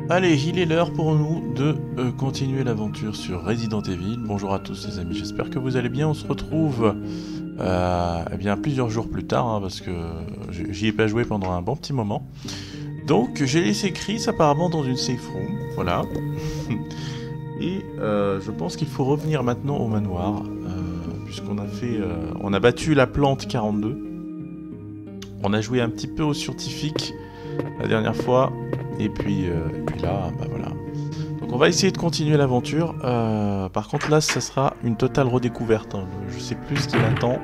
Allez, il est l'heure pour nous de continuer l'aventure sur Resident Evil. Bonjour à tous les amis, j'espère que vous allez bien. On se retrouve eh bien, plusieurs jours plus tard, hein, parce que j'y ai pas joué pendant un bon petit moment. Donc j'ai laissé Chris apparemment dans une safe room, voilà. Et je pense qu'il faut revenir maintenant au manoir, puisqu'on a fait, on a battu la plante 42. On a joué un petit peu au scientifique la dernière fois, et puis là, bah voilà. Donc on va essayer de continuer l'aventure. Par contre là, ça sera une totale redécouverte, hein. Je sais plus ce qui m'attend.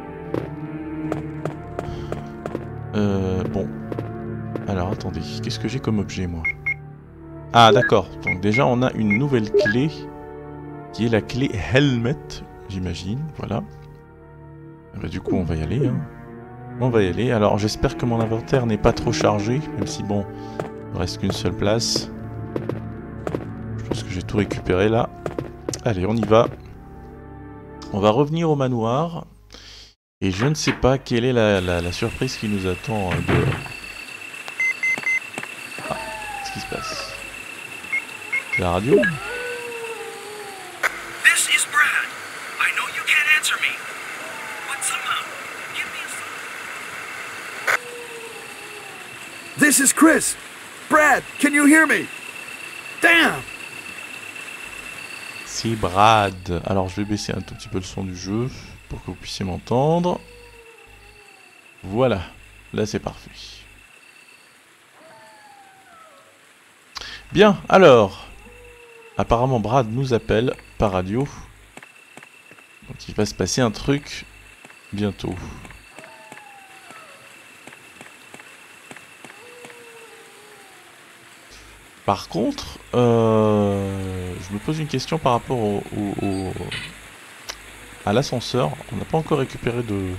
Bon. Alors attendez, qu'est-ce que j'ai comme objet moi? Ah d'accord, donc déjà on a une nouvelle clé, qui est la clé Helmet, j'imagine, voilà. Bah, du coup on va y aller, hein. On va y aller, alors j'espère que mon inventaire n'est pas trop chargé, même si bon, il ne reste qu'une seule place. Je pense que j'ai tout récupéré là. Allez, on y va. On va revenir au manoir. Et je ne sais pas quelle est la surprise qui nous attend dehors. Ah, qu'est-ce qui se passe? C'est la radio? This is Brad. I know you can't answer me, but somehow, give me a sign. This is Chris. Brad, can you hear me? Damn! C'est Brad. Alors je vais baisser un tout petit peu le son du jeu pour que vous puissiez m'entendre. Voilà, là c'est parfait. Bien, alors, apparemment Brad nous appelle par radio. Donc il va se passer un truc bientôt. Par contre, je me pose une question par rapport à l'ascenseur. On n'a pas encore récupéré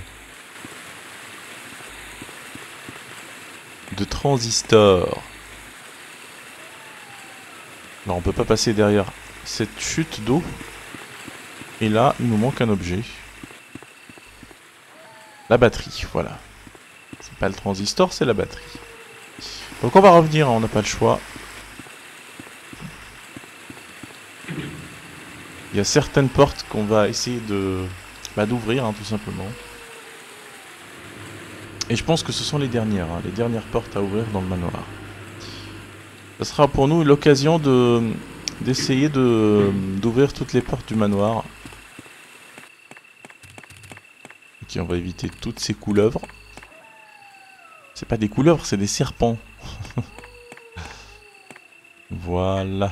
de transistor. Alors on peut pas passer derrière cette chute d'eau. Et là, il nous manque un objet. La batterie, voilà. C'est pas le transistor, c'est la batterie. Donc on va revenir, hein, on n'a pas le choix. Il y a certaines portes qu'on va essayer d'ouvrir, hein, tout simplement. Et je pense que ce sont les dernières portes à ouvrir dans le manoir. Ce sera pour nous l'occasion d'essayer d'ouvrir toutes les portes du manoir. Ok, on va éviter toutes ces couleuvres. C'est pas des couleuvres, c'est des serpents. Voilà.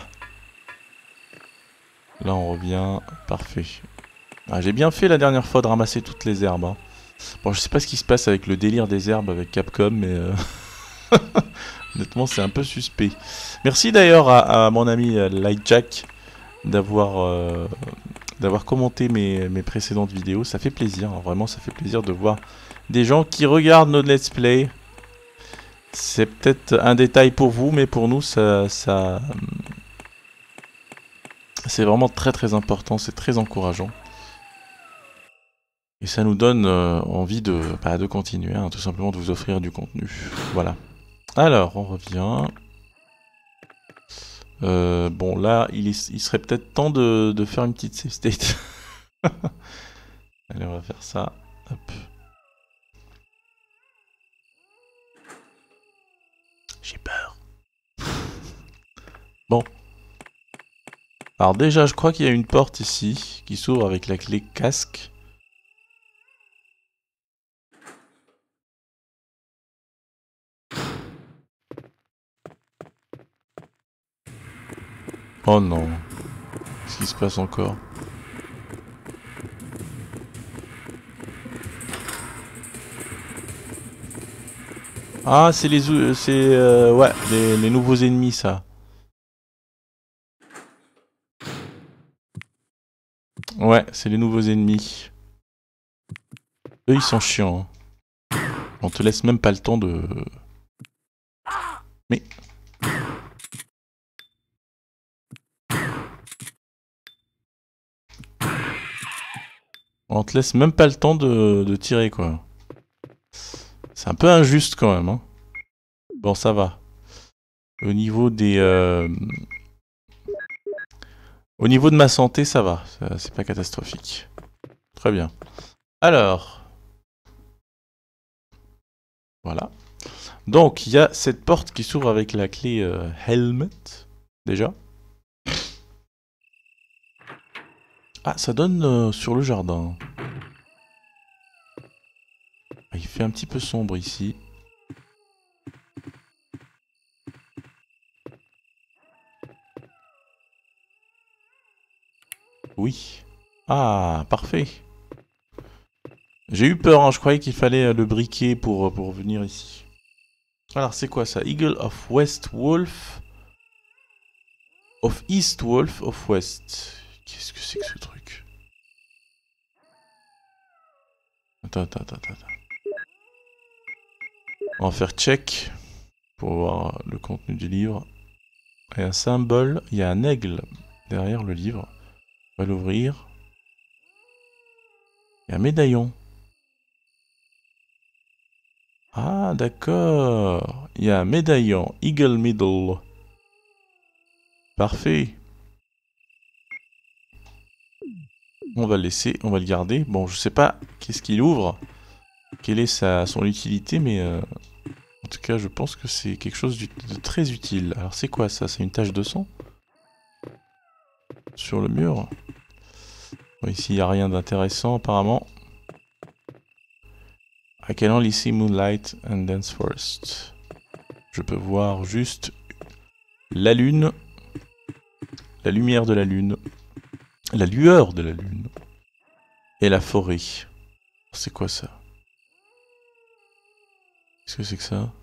Là on revient, parfait. Ah, j'ai bien fait la dernière fois de ramasser toutes les herbes, hein. Bon, je sais pas ce qui se passe avec le délire des herbes avec Capcom, mais honnêtement c'est un peu suspect. Merci d'ailleurs à mon ami Lightjack d'avoir commenté mes précédentes vidéos. Ça fait plaisir, hein, vraiment ça fait plaisir de voir des gens qui regardent nos let's play. C'est peut-être un détail pour vous, mais pour nous c'est vraiment très très important, c'est très encourageant. Et ça nous donne envie de continuer, hein, tout simplement de vous offrir du contenu. Voilà. Alors, on revient. Bon, là, il serait peut-être temps de faire une petite save state. Allez, on va faire ça. Hop. J'ai peur. Bon. Alors déjà, je crois qu'il y a une porte ici qui s'ouvre avec la clé casque. Oh non. Qu'est-ce qui se passe encore? Ah, c'est ouais, les nouveaux ennemis, ça. Ouais, c'est les nouveaux ennemis. Eux, ils sont chiants, hein. On te laisse même pas le temps de... Mais... On te laisse même pas le temps de tirer, quoi. C'est un peu injuste, quand même, hein. Bon, ça va. Au niveau des... Au niveau de ma santé, ça va. C'est pas catastrophique. Très bien. Alors... Voilà. Donc, il y a cette porte qui s'ouvre avec la clé Helmet, déjà. Ah, ça donne sur le jardin. Ah, il fait un petit peu sombre ici. Oui. Ah, parfait. J'ai eu peur, hein, je croyais qu'il fallait le briquet pour venir ici. Alors, c'est quoi ça? Eagle of West Wolf. Of East Wolf of West. Qu'est-ce que c'est que ce truc? Attends. On va faire check pour voir le contenu du livre. Il y a un symbole, il y a un aigle derrière le livre. On va l'ouvrir. Il y a un médaillon. Ah, d'accord. Il y a un médaillon. Eagle Middle. Parfait. On va le laisser, on va le garder. Bon, je sais pas qu'est-ce qu'il ouvre. Quelle est son utilité, mais... en tout cas, je pense que c'est quelque chose de très utile. Alors, c'est quoi ça? C'est une tache de sang? Sur le mur? Bon, ici, il n'y a rien d'intéressant, apparemment. I can only see moonlight and dense forest. Je peux voir juste la lune, la lumière de la lune, la lueur de la lune, et la forêt. C'est quoi ça? Qu'est-ce que c'est que ça?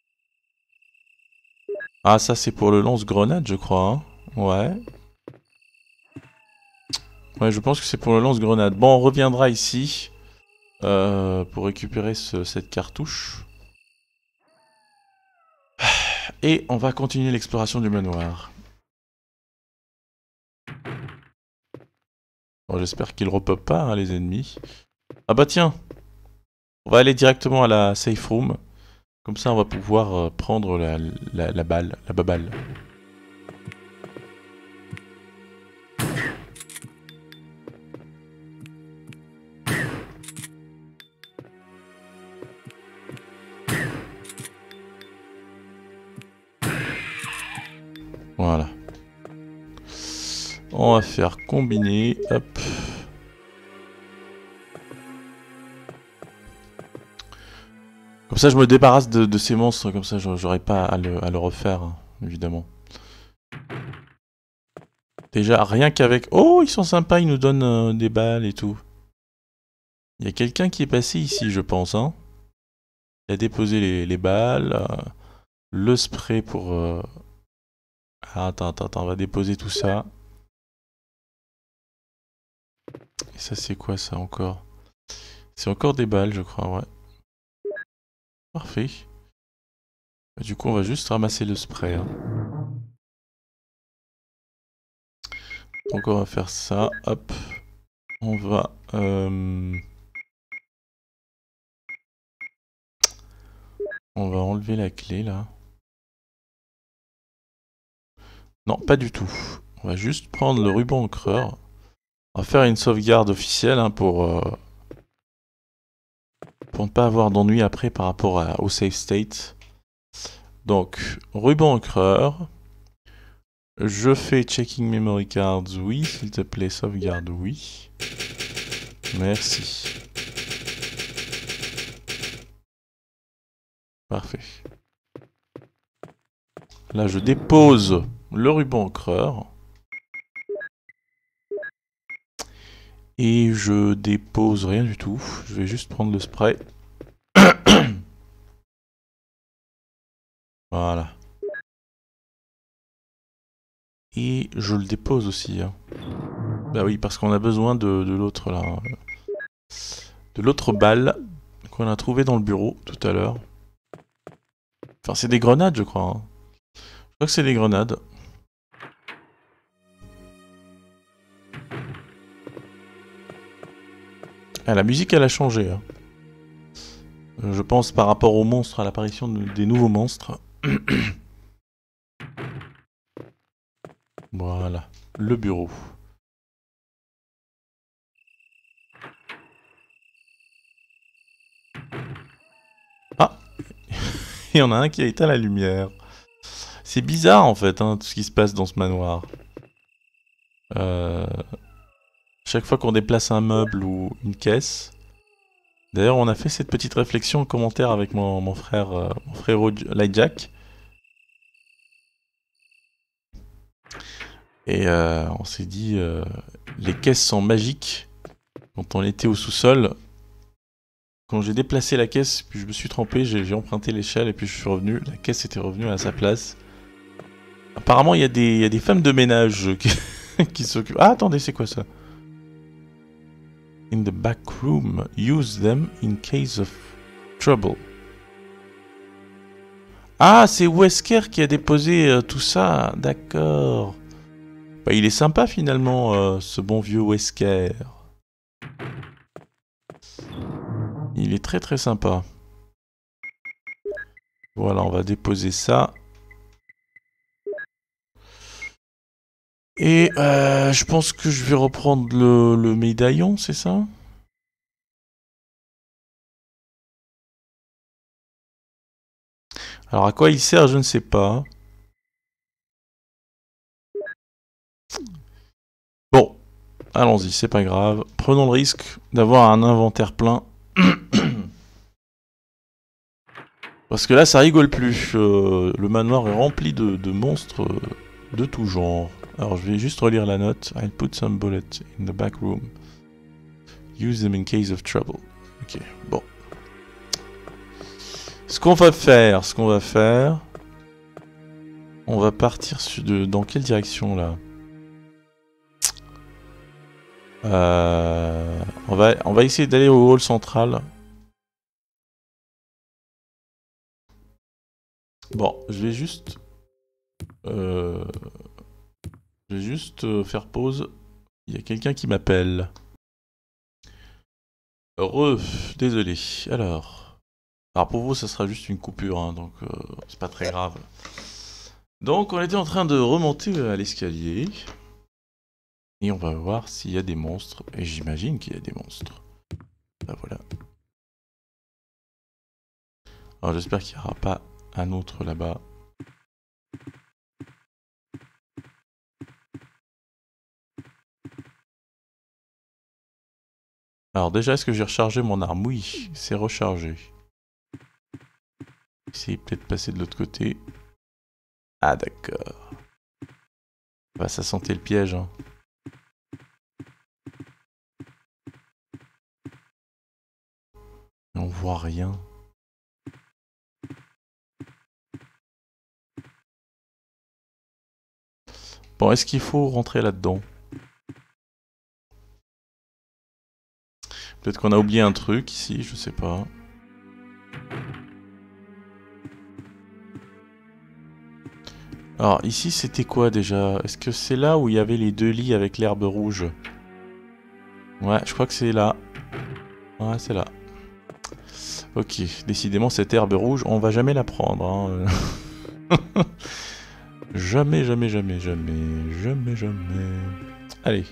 Ah, ça c'est pour le lance-grenade, je crois. Hein. Ouais. Ouais, je pense que c'est pour le lance-grenade. Bon, on reviendra ici pour récupérer cette cartouche. Et on va continuer l'exploration du manoir. Bon, j'espère qu'ils repopent pas, hein, les ennemis. Ah bah tiens, on va aller directement à la safe room. Comme ça, on va pouvoir prendre la balle, la baballe. Voilà. On va faire combiner, hop. Comme ça, je me débarrasse de ces monstres, comme ça, j'aurai pas à le refaire, hein, évidemment. Déjà, rien qu'avec... Oh, ils sont sympas, ils nous donnent des balles et tout. Il y a quelqu'un qui est passé ici, je pense, hein. Il a déposé les balles, le spray pour... Ah, attends, on va déposer tout ça. Et ça, c'est quoi, ça, encore? C'est encore des balles, je crois, ouais. Parfait. Du coup, on va juste ramasser le spray. Hein. Donc, on va faire ça. Hop. On va... On va enlever la clé, là. Non, pas du tout. On va juste prendre le ruban encreur. On va faire une sauvegarde officielle hein, pour ne pas avoir d'ennui après par rapport au save state. Donc, ruban encreur. Je fais checking memory cards, oui, s'il te plaît, sauvegarde, oui. Merci. Parfait. Là, je dépose le ruban encreur. Et je dépose rien du tout. Je vais juste prendre le spray. Voilà. Et je le dépose aussi. Hein. Bah oui, parce qu'on a besoin de l'autre là. De l'autre balle qu'on a trouvé dans le bureau tout à l'heure. Enfin, c'est des grenades, je crois. Hein. Je crois que c'est des grenades. Ah, la musique, elle a changé. Hein. Je pense par rapport aux monstres, à l'apparition des nouveaux monstres. le bureau. Ah, il y en a un qui a éteint la lumière. C'est bizarre en fait, hein, tout ce qui se passe dans ce manoir. Chaque fois qu'on déplace un meuble ou une caisse. D'ailleurs, on a fait cette petite réflexion en commentaire avec mon frérot Lightjack. Et on s'est dit, les caisses sont magiques. Quand on était au sous-sol, quand j'ai déplacé la caisse, puis je me suis trompé, j'ai emprunté l'échelle et puis je suis revenu. La caisse était revenue à sa place. Apparemment, il y a des femmes de ménage qui s'occupent. Ah, attendez, c'est quoi ça? In the back room, use them in case of trouble. Ah, c'est Wesker qui a déposé tout ça, d'accord. Bah, il est sympa finalement, ce bon vieux Wesker. Il est très très sympa. Voilà, on va déposer ça. Et je pense que je vais reprendre le médaillon, c'est ça? Alors à quoi il sert, je ne sais pas. Bon, allons-y, c'est pas grave. Prenons le risque d'avoir un inventaire plein. Parce que là, ça rigole plus. Le manoir est rempli de monstres de tout genre. Alors, je vais juste relire la note. I'll put some bullets in the back room. Use them in case of trouble. Ok, bon. Ce qu'on va faire... On va partir dans quelle direction, là? On va essayer d'aller au hall central. Bon, je vais juste faire pause. Il y a quelqu'un qui m'appelle. Désolé. Alors pour vous, ça sera juste une coupure, hein, donc c'est pas très grave. Donc on était en train de remonter à l'escalier. Et on va voir s'il y a des monstres. Et j'imagine qu'il y a des monstres. Bah voilà. Alors j'espère qu'il n'y aura pas un autre là-bas. Alors déjà, est-ce que j'ai rechargé mon arme? Oui, c'est rechargé. Essayez peut-être de passer de l'autre côté. Ah d'accord. Bah ça sentait le piège, hein. On voit rien. Bon, est-ce qu'il faut rentrer là-dedans? Peut-être qu'on a oublié un truc ici, je sais pas. Alors ici c'était quoi déjà? Est-ce que c'est là où il y avait les deux lits avec l'herbe rouge? Ouais, je crois que c'est là. Ouais, c'est là. Ok, décidément cette herbe rouge, on va jamais la prendre, hein. Jamais, jamais, jamais, jamais, jamais, jamais. Allez.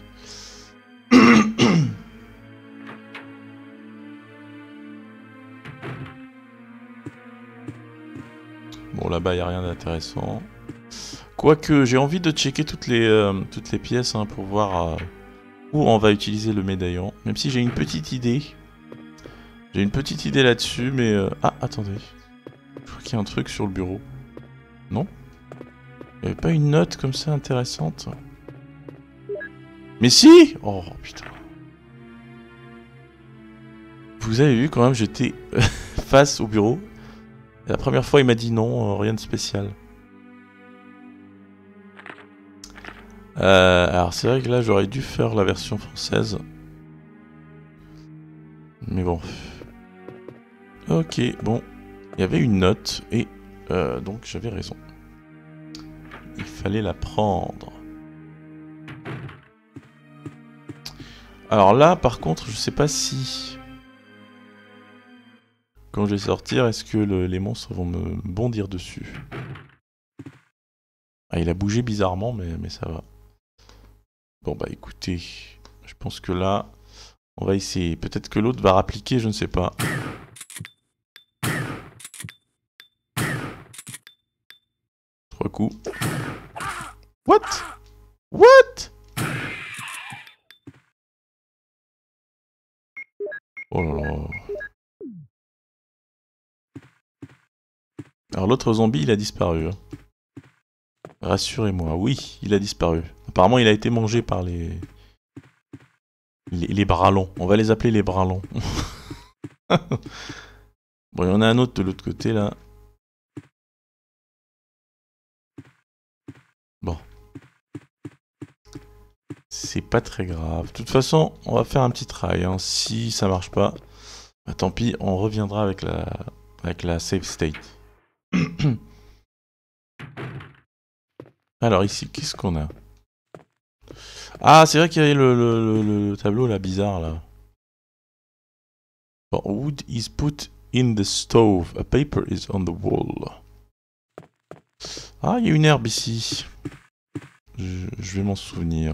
Bon, là-bas, il n'y a rien d'intéressant. Quoique, j'ai envie de checker toutes les pièces, hein, pour voir où on va utiliser le médaillon. Même si j'ai une petite idée. J'ai une petite idée là-dessus, mais... Ah, attendez. Je crois qu'il y a un truc sur le bureau. Non? Il n'y avait pas une note comme ça intéressante? Mais si! Oh, putain. Vous avez vu quand même, j'étais face au bureau. Et la première fois, il m'a dit non, rien de spécial. Alors c'est vrai que là, j'aurais dû faire la version française. Mais bon. Ok, bon. Il y avait une note et donc j'avais raison. Il fallait la prendre. Alors là, par contre, je sais pas si... Quand je vais sortir, est-ce que les monstres vont me bondir dessus? Ah, il a bougé bizarrement, mais ça va. Bon bah écoutez, je pense que là, on va essayer. Peut-être que l'autre va rappliquer, je ne sais pas. Trois coups. What? What? Oh là là. Alors l'autre zombie, il a disparu. Hein. Rassurez-moi, oui, il a disparu. Apparemment, il a été mangé par les bras longs. On va les appeler les bras longs. Bon, il y en a un autre de l'autre côté, là. Bon. C'est pas très grave. De toute façon, on va faire un petit try. Hein. Si ça marche pas, bah, tant pis, on reviendra avec la save state. Alors ici, qu'est-ce qu'on a? Ah, c'est vrai qu'il y avait le tableau là, bizarre là. Bon, wood is put in the stove. A paper is on the wall. Ah, il y a une herbe ici. Je vais m'en souvenir.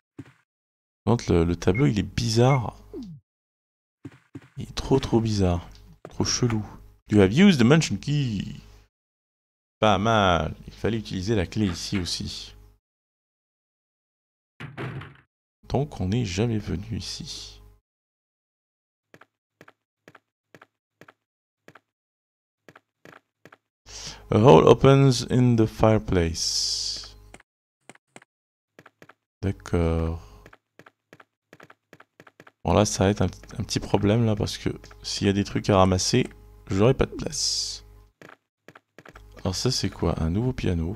Le tableau, il est bizarre. Il est trop bizarre. Trop chelou. You have used the mention key. Pas mal. Il fallait utiliser la clé ici aussi. Donc on n'est jamais venu ici. A hole opens in the fireplace. D'accord. Bon là ça va être un petit problème là parce que s'il y a des trucs à ramasser, j'aurai pas de place. Alors ça c'est quoi? Un nouveau piano.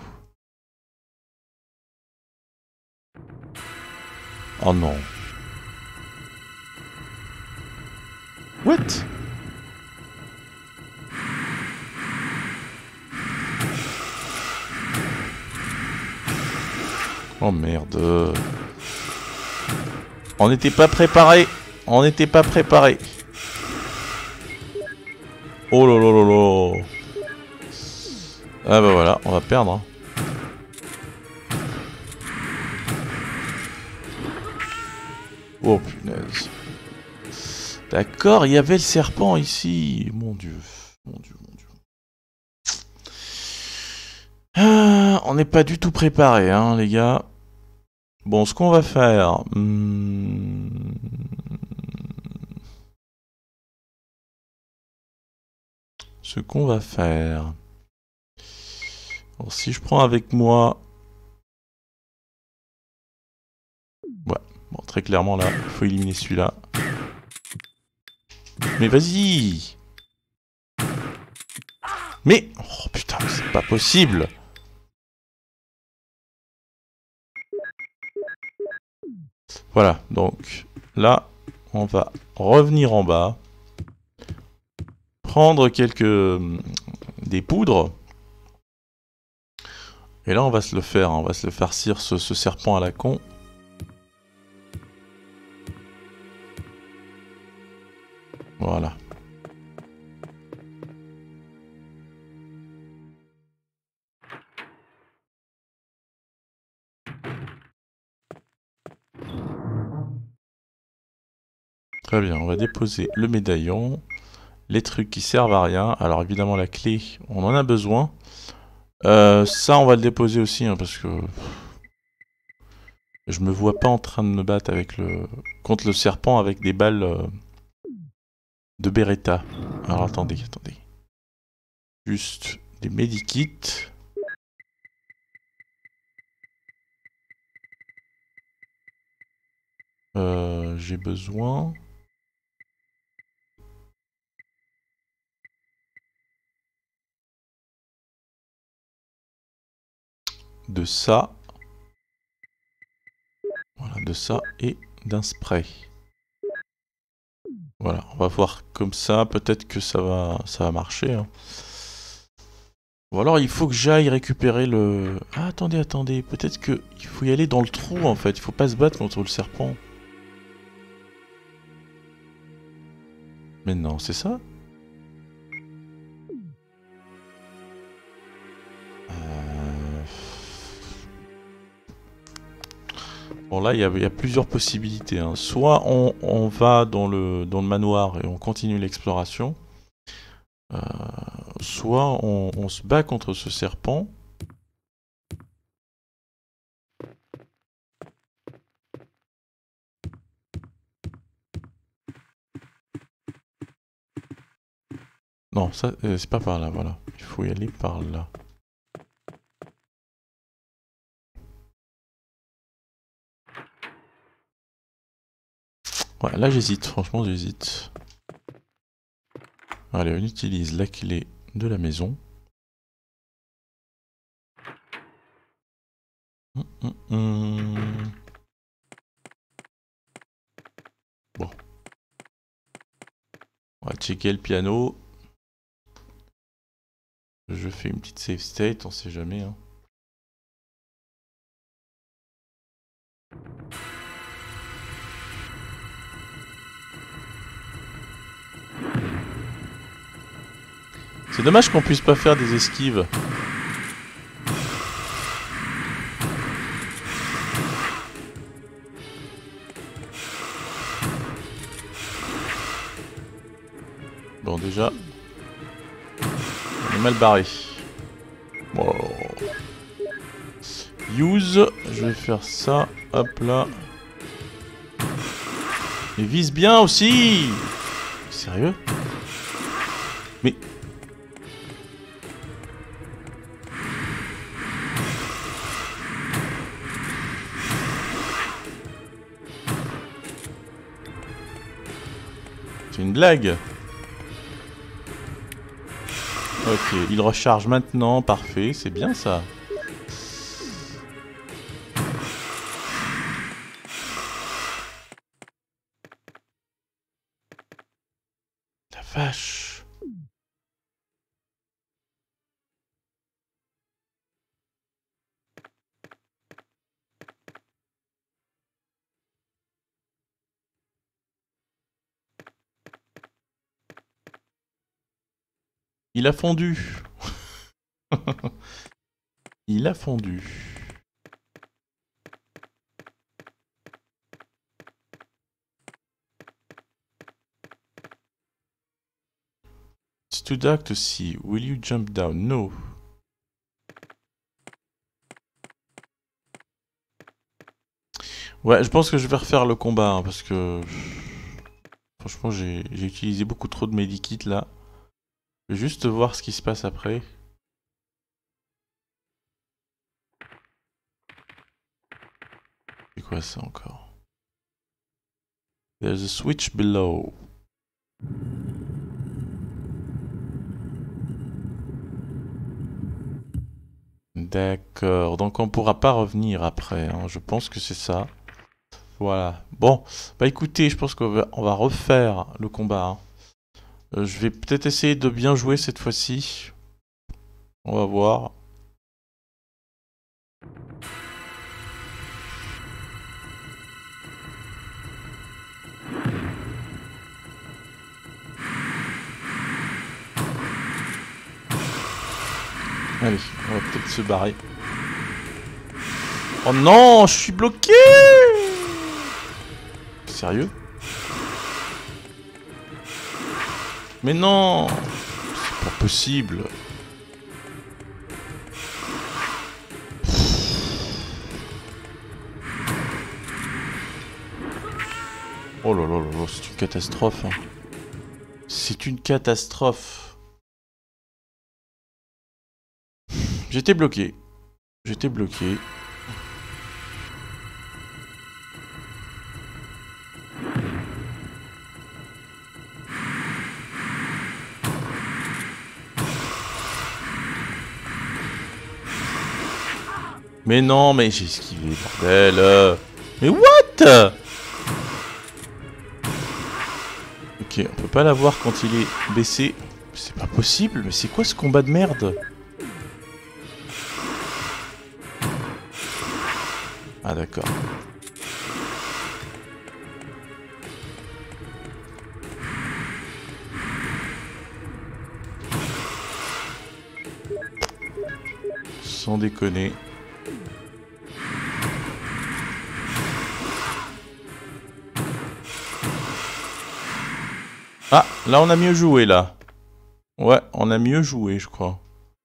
Oh non. What? Oh merde. On n'était pas préparé. On n'était pas préparé. Oh là là là là. Ah bah voilà, on va perdre. Hein. Oh punaise. D'accord, il y avait le serpent ici. Mon dieu. Mon dieu, mon dieu. Ah, on n'est pas du tout préparé, hein, les gars. Bon, ce qu'on va faire... Ce qu'on va faire... Alors, si je prends avec moi... Ouais, bon, très clairement, là, il faut éliminer celui-là. Mais vas-y! Mais... Oh putain, c'est pas possible! Voilà, donc là, on va revenir en bas, prendre des poudres, et là on va se le faire, hein, on va se le farcir ce serpent à la con. Voilà. Très bien, on va déposer le médaillon, les trucs qui servent à rien. Alors évidemment la clé, on en a besoin. Ça on va le déposer aussi, hein, parce que... Je me vois pas en train de me battre contre le serpent avec des balles de Beretta. Alors attendez. Juste des medikits. J'ai besoin... de ça. Voilà, de ça et d'un spray. Voilà, on va voir comme ça, peut-être que ça va marcher. Hein. Ou alors il faut que j'aille récupérer le... Ah, attendez, peut-être que il faut y aller dans le trou en fait, il faut pas se battre contre le serpent. Mais non, c'est ça? Bon là, il y a plusieurs possibilités. Hein. Soit on va dans le manoir et on continue l'exploration. Soit on se bat contre ce serpent. Non, ça c'est pas par là, voilà. Il faut y aller par là. Ouais, là j'hésite, franchement j'hésite. Allez, on utilise la clé de la maison. Bon. On va checker le piano. Je fais une petite save state, on sait jamais. Hein. C'est dommage qu'on puisse pas faire des esquives. Bon déjà, on est mal barré. Wow. Use, je vais faire ça, hop là. Et vise bien aussi. Sérieux? Mais... c'est une blague. Ok, il recharge maintenant, parfait, c'est bien ça. La vache. Il a fondu. Il a fondu. It's too dark to see. Will you jump down? No. Ouais, je pense que je vais refaire le combat hein, parce que franchement j'ai utilisé beaucoup trop de medikits là. Je vais juste voir ce qui se passe après. C'est quoi ça encore? There's a switch below. D'accord, donc on pourra pas revenir après, hein. Je pense que c'est ça. Voilà. Bon, bah écoutez, je pense qu'on va refaire le combat. Hein. Je vais peut-être essayer de bien jouer cette fois-ci. On va voir. Allez, on va peut-être se barrer. Oh non, je suis bloqué! Sérieux? Mais non! C'est pas possible. Oh là là là là, c'est une catastrophe. Hein. C'est une catastrophe. J'étais bloqué. J'étais bloqué. Mais non, mais j'ai esquivé, bordel. Mais what? Ok, on peut pas l'avoir quand il est baissé. C'est pas possible, mais c'est quoi ce combat de merde? Ah d'accord. Sans déconner. Ah, là on a mieux joué là. Ouais, on a mieux joué, je crois.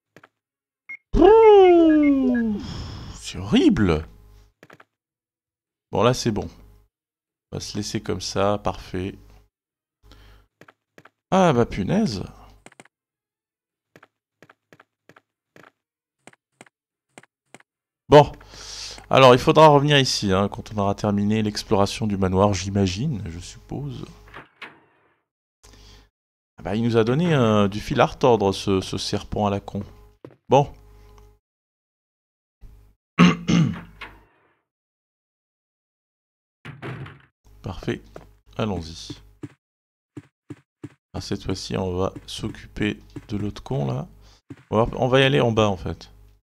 C'est horrible. Bon, là c'est bon. On va se laisser comme ça, parfait. Ah bah punaise. Bon. Alors, il faudra revenir ici, hein, quand on aura terminé l'exploration du manoir, j'imagine, je suppose. Ah bah, il nous a donné du fil à retordre, ce serpent à la con. Bon. Parfait. Allons-y. Ah, cette fois-ci, on va s'occuper de l'autre con, là. On va y aller en bas, en fait.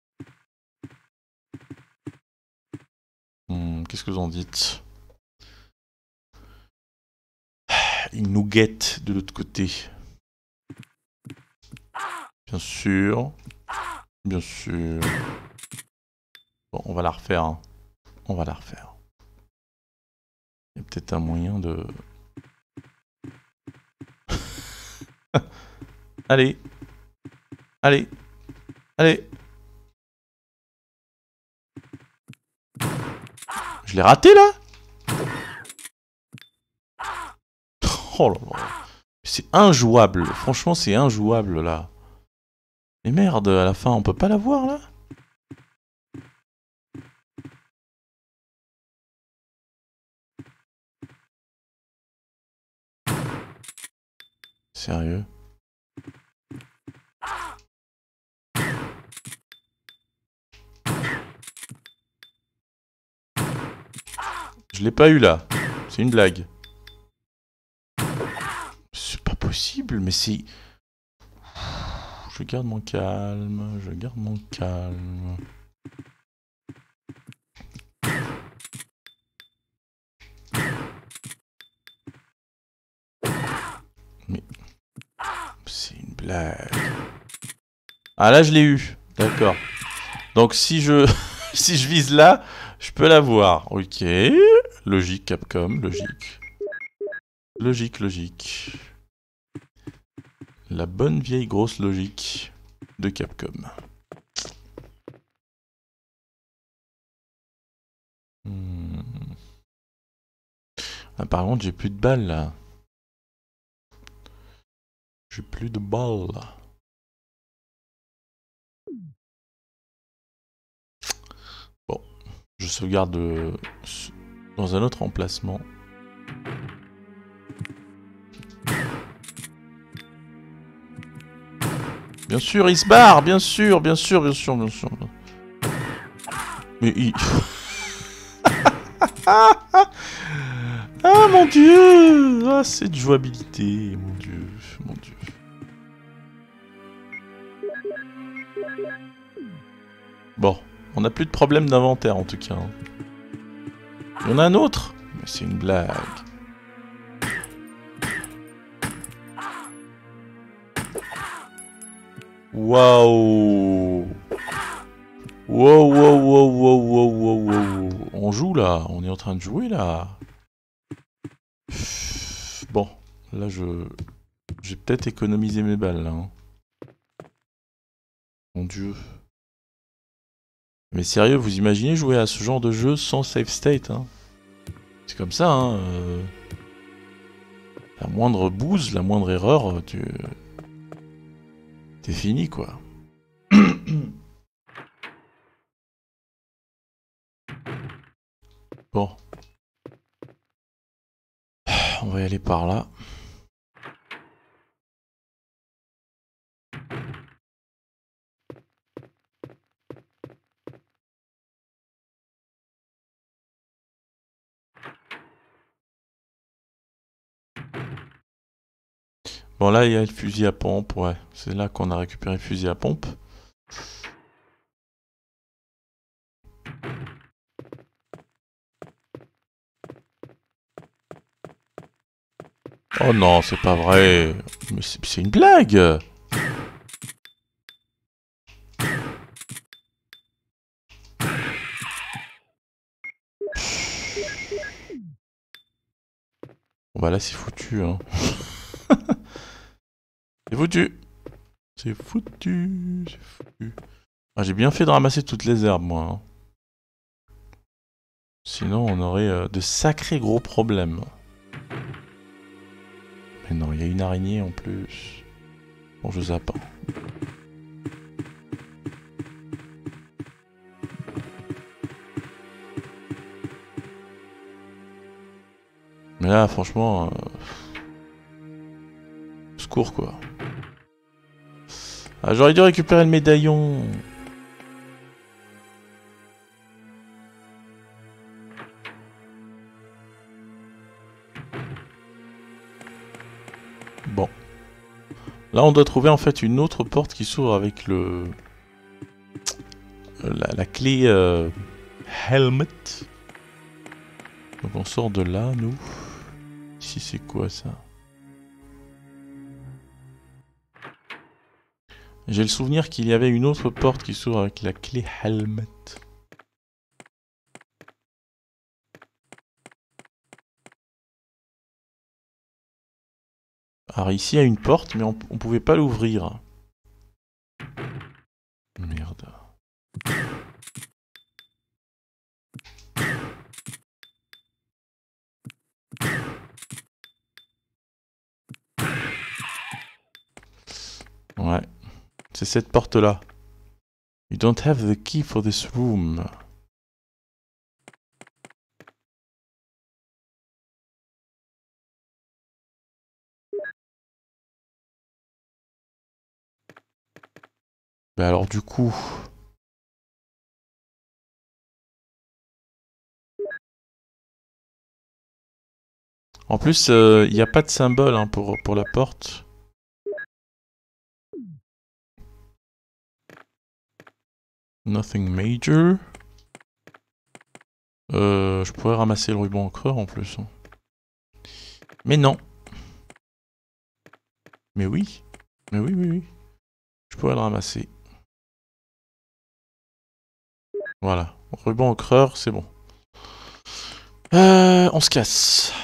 Qu'est-ce que vous en dites? Il nous guette de l'autre côté. Bien sûr. Bien sûr. Bon, on va la refaire. Hein. On va la refaire. Il y a peut-être un moyen de... Allez. Allez. Allez. Je l'ai raté, là? Oh là là. C'est injouable. Franchement, c'est injouable, là. Mais merde, à la fin, on peut pas la voir, là? Sérieux? Je l'ai pas eu, là. C'est une blague. C'est pas possible, mais c'est... Je garde mon calme, je garde mon calme. Mais... C'est une blague. Ah là, je l'ai eu. D'accord. Donc si je... si je vise là, je peux la voir. Ok. Logique, Capcom, logique. Logique, logique. La bonne vieille grosse logique de Capcom. Ah, par contre, j'ai plus de balles là. J'ai plus de balles. Bon, je sauvegarde dans un autre emplacement. Bien sûr, il se barre, bien sûr, bien sûr, bien sûr, bien sûr. Mais il... Ah mon dieu! Ah, cette jouabilité, mon dieu, mon dieu. Bon, on n'a plus de problème d'inventaire en tout cas. Il y en a un autre? Mais c'est une blague. Waouh! Wow, wow, wow, wow, wow, wow, wow. On joue là, on est en train de jouer là. Bon, là j'ai peut-être économisé mes balles là. Hein. Mon dieu. Mais sérieux, vous imaginez jouer à ce genre de jeu sans save state hein? C'est comme ça, hein. La moindre bouse, la moindre erreur, t'es fini quoi. Bon. On va y aller par là. Bon là il y a le fusil à pompe, ouais. C'est là qu'on a récupéré le fusil à pompe. Oh non, c'est pas vrai. Mais c'est une blague. Bon bah là c'est foutu hein. C'est foutu. C'est foutu. C'est foutu. Ah, j'ai bien fait de ramasser toutes les herbes, moi. Hein. Sinon, on aurait de sacrés gros problèmes. Mais non, il y a une araignée en plus. Bon, je zappe. Mais là, franchement... secours, quoi. Ah, j'aurais dû récupérer le médaillon. Bon. Là, on doit trouver en fait une autre porte qui s'ouvre avec le... la clé helmet. Donc on sort de là, nous. Ici, c'est quoi ça? J'ai le souvenir qu'il y avait une autre porte qui s'ouvre avec la clé helmet. Alors ici il y a une porte, mais on pouvait pas l'ouvrir. Merde. Ouais. C'est cette porte-là. You don't have the key for this room. Bah alors du coup... En plus, il n'y a pas de symbole hein, pour la porte. Nothing major. Je pourrais ramasser le ruban encreur en plus. Hein. Mais non. Mais oui. Mais oui, oui, oui. Je pourrais le ramasser. Voilà. Ruban encreur, c'est bon. On se casse.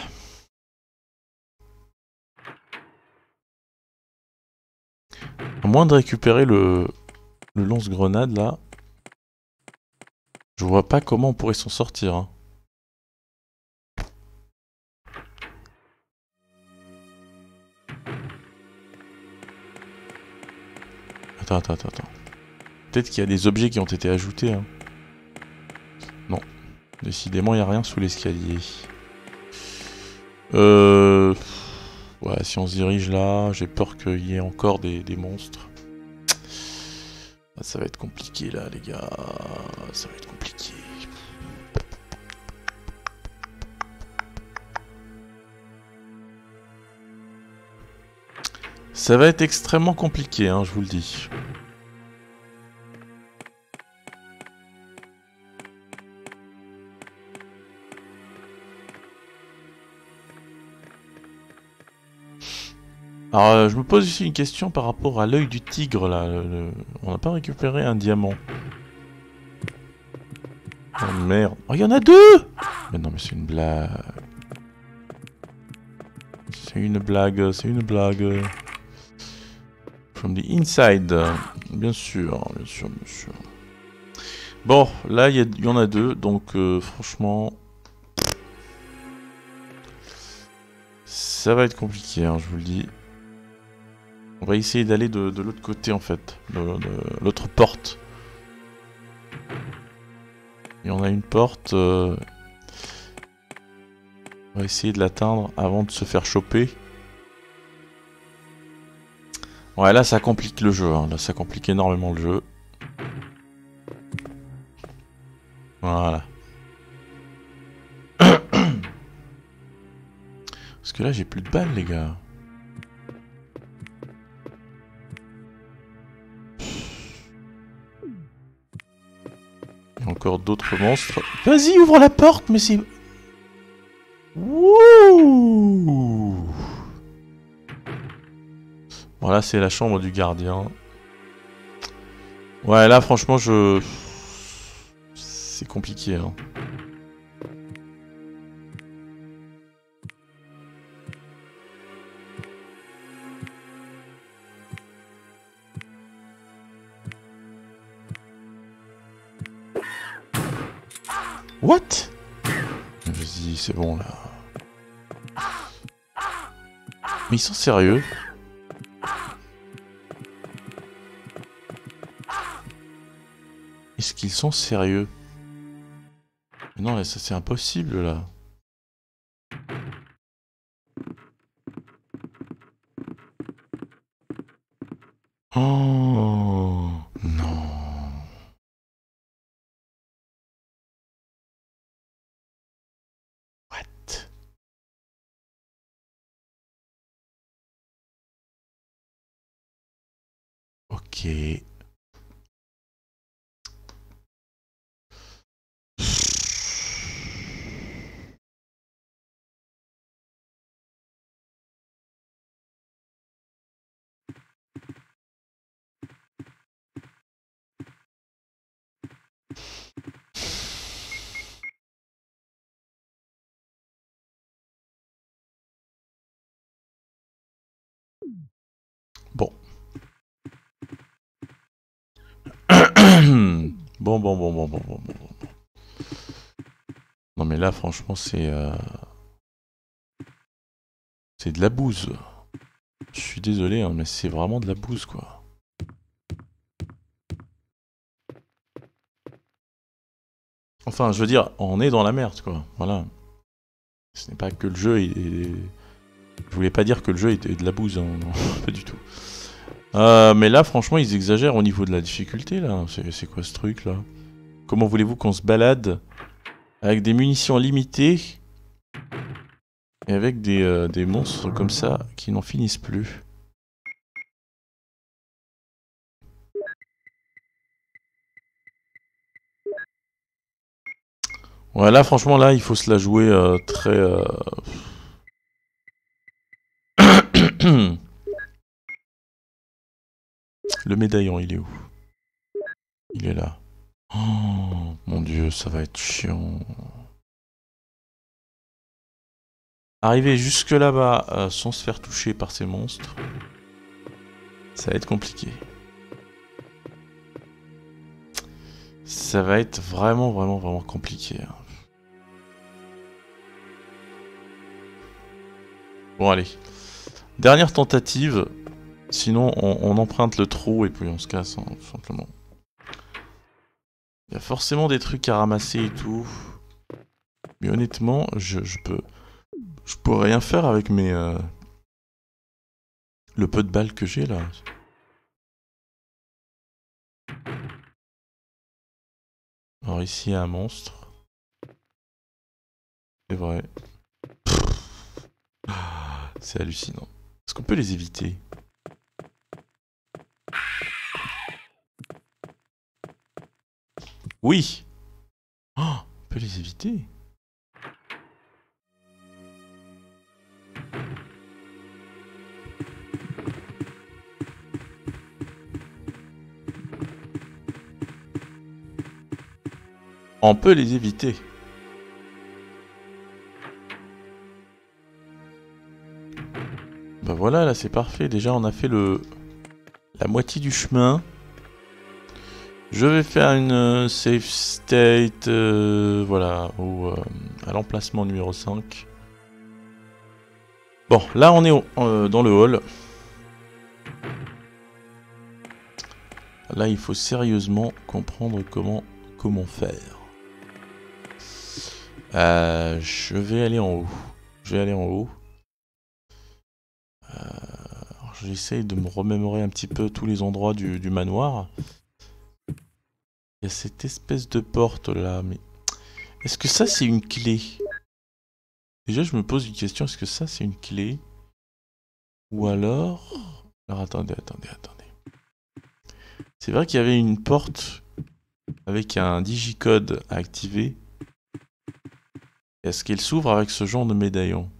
À moins de récupérer le lance-grenade là. Je vois pas comment on pourrait s'en sortir. Hein. Attends. Peut-être qu'il y a des objets qui ont été ajoutés. Hein. Non. Décidément, il n'y a rien sous l'escalier. Ouais, si on se dirige là, j'ai peur qu'il y ait encore des monstres. Ah, ça va être compliqué là, les gars. Ça va être compliqué. Ça va être extrêmement compliqué, hein, je vous le dis. Alors, je me pose ici une question par rapport à l'œil du tigre, là. On n'a pas récupéré un diamant. Oh merde. Oh, il y en a deux! Mais non, mais c'est une blague. C'est une blague, c'est une blague. From the inside. Bien sûr, bien sûr, bien sûr. Bon, là, il y en a deux, donc franchement... Ça va être compliqué, hein, je vous le dis. On va essayer d'aller de l'autre côté, en fait. De l'autre porte. Et on a une porte... On va essayer de l'atteindre avant de se faire choper. Ouais, là, ça complique le jeu. Hein. Là, ça complique énormément le jeu. Voilà. Parce que là, j'ai plus de balles, les gars. Il y a encore d'autres monstres. Vas-y, ouvre la porte, mais c'est... Wouh! Voilà, c'est la chambre du gardien. Ouais, là, franchement, c'est compliqué, hein. What? Vas-y, c'est bon là. Mais ils sont sérieux? Est-ce qu'ils sont sérieux? Mais non, ça c'est impossible là. Oh non. What? Ok. Bon. Bon. Non mais là franchement c'est de la bouse. Je suis désolé hein, mais c'est vraiment de la bouse quoi. Enfin je veux dire, on est dans la merde quoi, voilà. Ce n'est pas que le jeu est... Je voulais pas dire que le jeu était de la bouse, hein. Non, pas du tout. Mais là franchement ils exagèrent au niveau de la difficulté là, c'est quoi ce truc là? Comment voulez-vous qu'on se balade avec des munitions limitées et avec des monstres comme ça qui n'en finissent plus? Ouais là franchement là il faut se la jouer très... Le médaillon il est où? Il est là. Oh mon dieu ça va être chiant. Arriver jusque là-bas sans se faire toucher par ces monstres, ça va être compliqué. Ça va être vraiment compliqué. Bon allez. Dernière tentative. Sinon on emprunte le trou et puis on se casse hein, tout simplement. Il y a forcément des trucs à ramasser et tout. Mais honnêtement, je pourrais rien faire avec mes... le peu de balles que j'ai là. Alors ici il y a un monstre. C'est vrai. C'est hallucinant. Est-ce qu'on peut les éviter? Oui! Oh, on peut les éviter? On peut les éviter. Bah voilà, là c'est parfait. Déjà on a fait la moitié du chemin. Je vais faire une save state, voilà, à l'emplacement numéro 5. Bon, là on est dans le hall. Là il faut sérieusement comprendre comment faire. Je vais aller en haut. J'essaye de me remémorer un petit peu tous les endroits du manoir. Il y a cette espèce de porte là, mais... Est-ce que ça c'est une clé? Déjà je me pose une question, est-ce que ça c'est une clé? Ou alors... Alors attendez. C'est vrai qu'il y avait une porte avec un digicode à activer. Est-ce qu'elle s'ouvre avec ce genre de médaillon?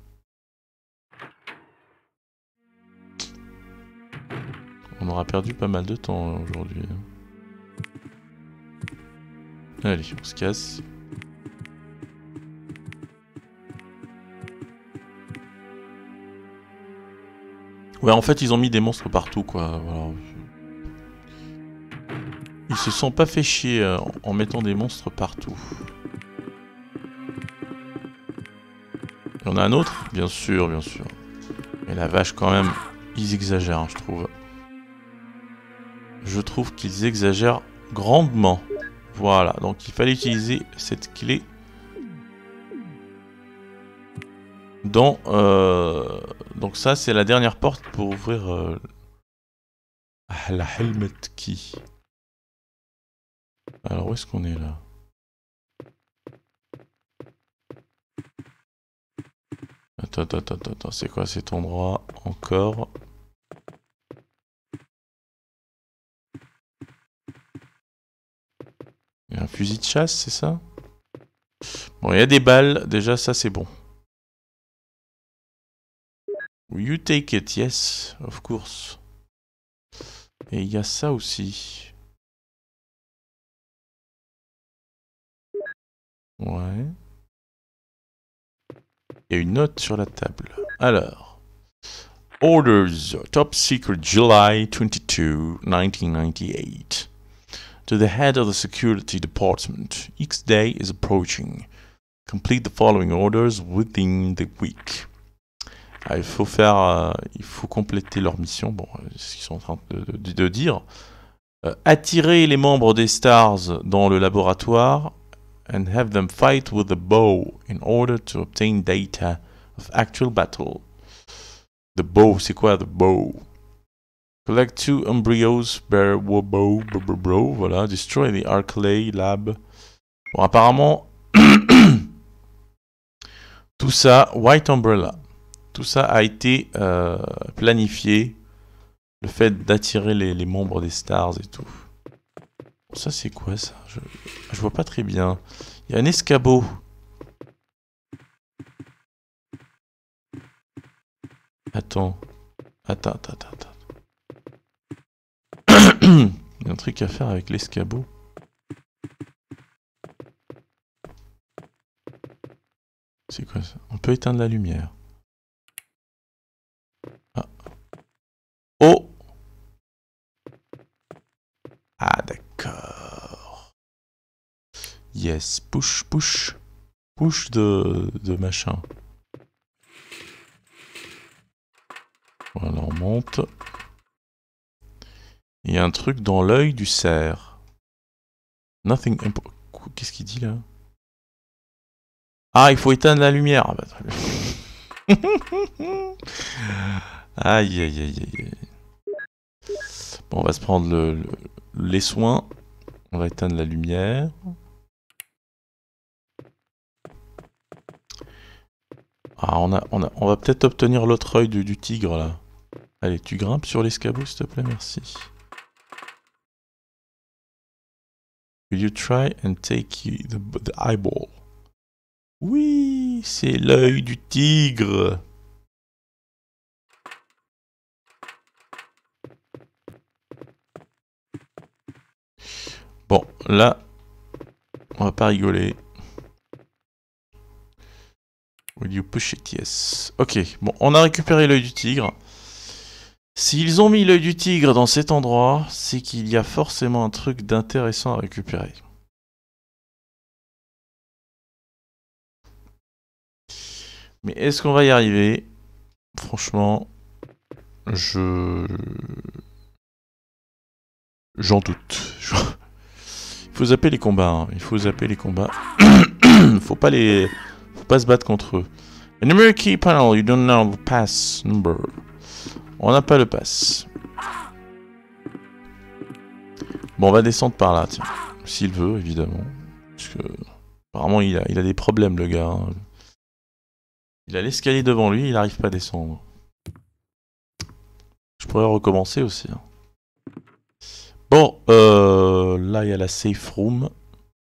On aura perdu pas mal de temps aujourd'hui. Allez, on se casse. Ouais, en fait, ils ont mis des monstres partout, quoi. Voilà. Ils se sont pas fait chier en mettant des monstres partout. Il y en a un autre? Bien sûr, bien sûr. Mais la vache, quand même, ils exagèrent, hein, je trouve. Je trouve qu'ils exagèrent grandement. Voilà, donc il fallait utiliser cette clé dans... Donc ça, c'est la dernière porte pour ouvrir la helmet key. Alors, où est-ce qu'on est là? Attends, c'est quoi cet endroit encore? Il y a un fusil de chasse, c'est ça? Bon, il y a des balles, déjà ça c'est bon. You take it, yes, of course. Et il y a ça aussi. Ouais. Il y a une note sur la table. Alors. Orders, Top Secret, July 22, 1998. To the head of the security department, X day is approaching. Complete the following orders within the week. Ah, il faut compléter leur mission. Bon, c'est ce qu'ils sont en train de dire. Attirer les membres des Stars dans le laboratoire and have them fight with a bow in order to obtain data of actual battle. The bow, c'est quoi the bow? Collect 2 embryos, bow, voilà. Destroy the Arclay lab. Bon, apparemment, tout ça, White Umbrella, tout ça a été planifié. Le fait d'attirer les membres des Stars et tout. Bon, ça, c'est quoi ça? Je vois pas très bien. Il y a un escabeau. Attends. Il y a un truc à faire avec l'escabeau. C'est quoi ça? On peut éteindre la lumière. Ah. Oh! Ah d'accord. Yes, push de machin. Voilà, on monte. Il y a un truc dans l'œil du cerf. Nothing important. Qu'est-ce qu'il dit là? Ah, il faut éteindre la lumière. Ah, bah, très bien. Aïe. Bon, on va se prendre les soins. On va éteindre la lumière. Ah, on va peut-être obtenir l'autre œil du tigre là. Allez, tu grimpes sur l'escabeau s'il te plaît, merci. Will you try and take the eyeball? Oui, c'est l'œil du tigre. Bon, là, on va pas rigoler. Will you push it? Yes. Ok, bon, on a récupéré l'œil du tigre. S'ils ont mis l'œil du tigre dans cet endroit, c'est qu'il y a forcément un truc d'intéressant à récupérer. Mais est-ce qu'on va y arriver? Franchement, j'en doute. Il faut zapper les combats, hein. Il faut zapper les combats. Faut pas se battre contre eux. A numeric key panel, you don't know the pass number. On n'a pas le pass. Bon, on va descendre par là, tiens. S'il veut, évidemment. Parce que, apparemment, il a des problèmes, le gars. Hein. Il a l'escalier devant lui, il n'arrive pas à descendre. Je pourrais recommencer aussi. Hein. Bon, là, il y a la safe room.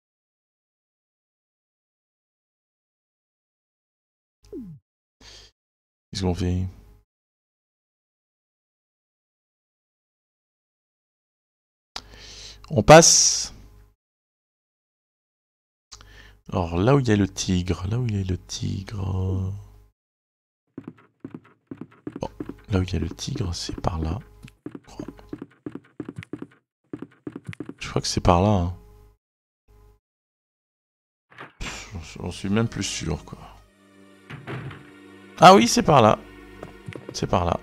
Qu'est-ce qu'on fait? On passe. Alors, là où il y a le tigre. Bon, là où il y a le tigre, c'est par là. Je crois que c'est par là. Hein. J'en suis même plus sûr, quoi. Ah oui, c'est par là. C'est par là.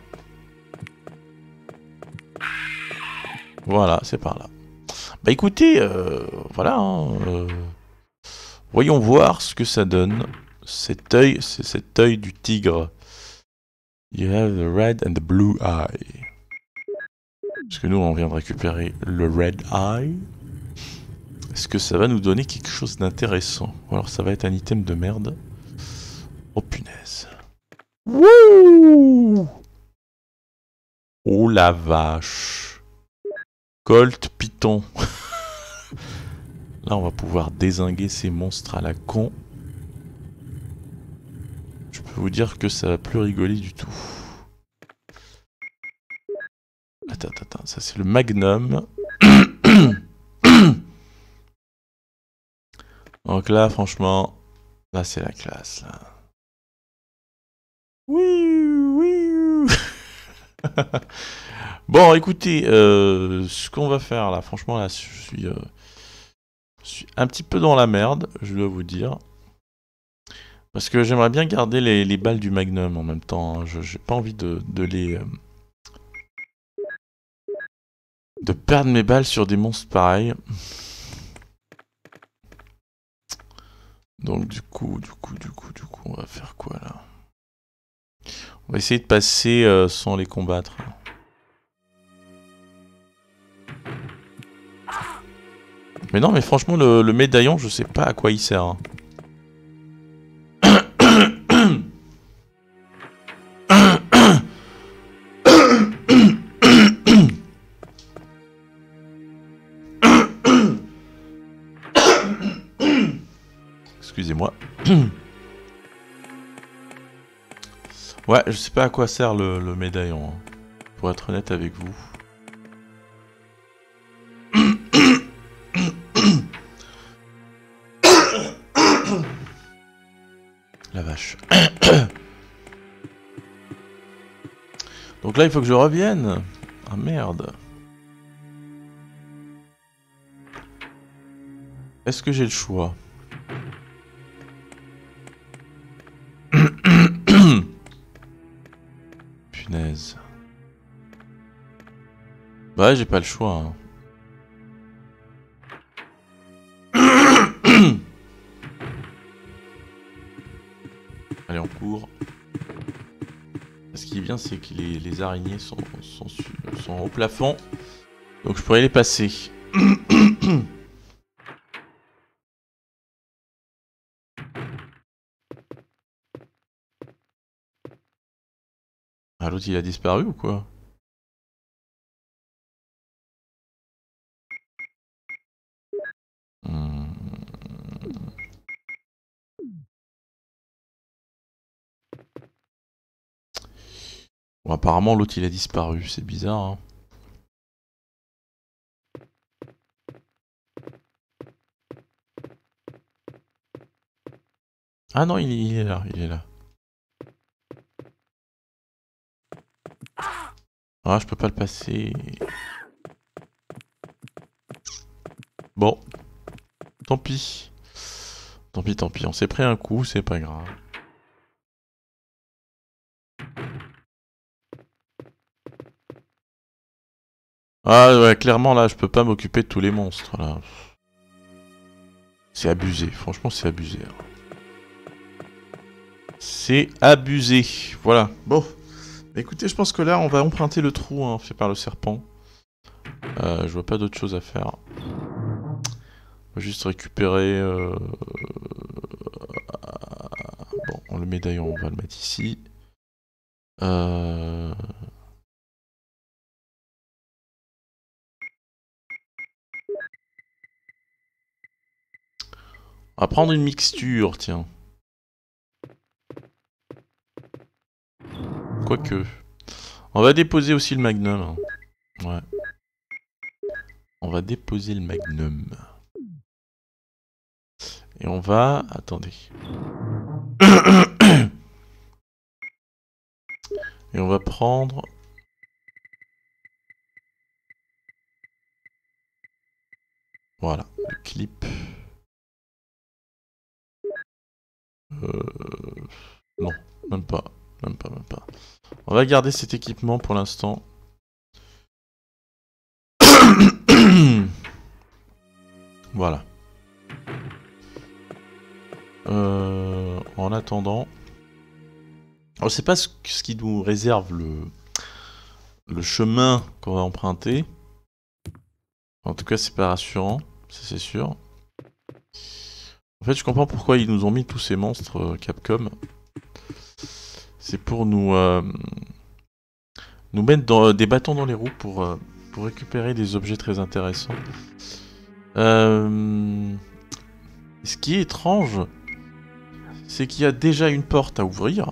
Voilà, c'est par là. Bah écoutez, voilà. Hein, voyons voir ce que ça donne. Cet œil, c'est cet œil du tigre. You have the red and the blue eye. Parce que nous, on vient de récupérer le red eye. Est-ce que ça va nous donner quelque chose d'intéressant? Ou alors ça va être un item de merde. Oh punaise. Wouh! Oh la vache. Colt Python. Là, on va pouvoir dézinguer ces monstres à la con. Je peux vous dire que ça va plus rigoler du tout. Attends, ça c'est le Magnum. Donc là, franchement, là c'est la classe, là. Oui. Bon, écoutez, ce qu'on va faire là, franchement, là, je suis un petit peu dans la merde, je dois vous dire. Parce que j'aimerais bien garder les balles du Magnum en même temps. Hein. J'ai pas envie de perdre mes balles sur des monstres pareils. Donc du coup, on va faire quoi là? On va essayer de passer sans les combattre. Mais non, mais franchement, le médaillon, je sais pas à quoi il sert. Hein. Excusez-moi. Ouais, je sais pas à quoi sert le médaillon, hein, pour être honnête avec vous. La vache. Donc là, il faut que je revienne. Ah merde. Est-ce que j'ai le choix? Punaise. Bah j'ai pas le choix. Hein. Allez, on court. Ce qui est bien, c'est que les araignées sont au plafond. Donc je pourrais les passer. Ah, l'autre il a disparu ou quoi? Bon, apparemment l'autre il a disparu, c'est bizarre. Hein. Ah non, il est là, il est là. Ah, je peux pas le passer. Bon. Tant pis. Tant pis. On s'est pris un coup, c'est pas grave. Ah ouais, clairement là, je peux pas m'occuper de tous les monstres là. C'est abusé, franchement c'est abusé. Hein. C'est abusé, voilà. Bon, écoutez, je pense que là on va emprunter le trou hein, fait par le serpent. Je vois pas d'autre chose à faire. On va juste récupérer... Bon, le médaillon, on va le mettre ici. On va prendre une mixture, tiens. Quoique. On va déposer aussi le magnum. Hein. Ouais. On va déposer le magnum. Et on va... Attendez. Et on va prendre... Voilà, le clip. Non, même pas. même pas, même pas. On va garder cet équipement pour l'instant. Voilà. En attendant... Alors, je sais pas ce qui nous réserve le chemin qu'on va emprunter. En tout cas, c'est pas rassurant, ça c'est sûr. En fait, je comprends pourquoi ils nous ont mis tous ces monstres Capcom. C'est pour nous mettre des bâtons dans les roues pour récupérer des objets très intéressants. Ce qui est étrange, c'est qu'il y a déjà une porte à ouvrir,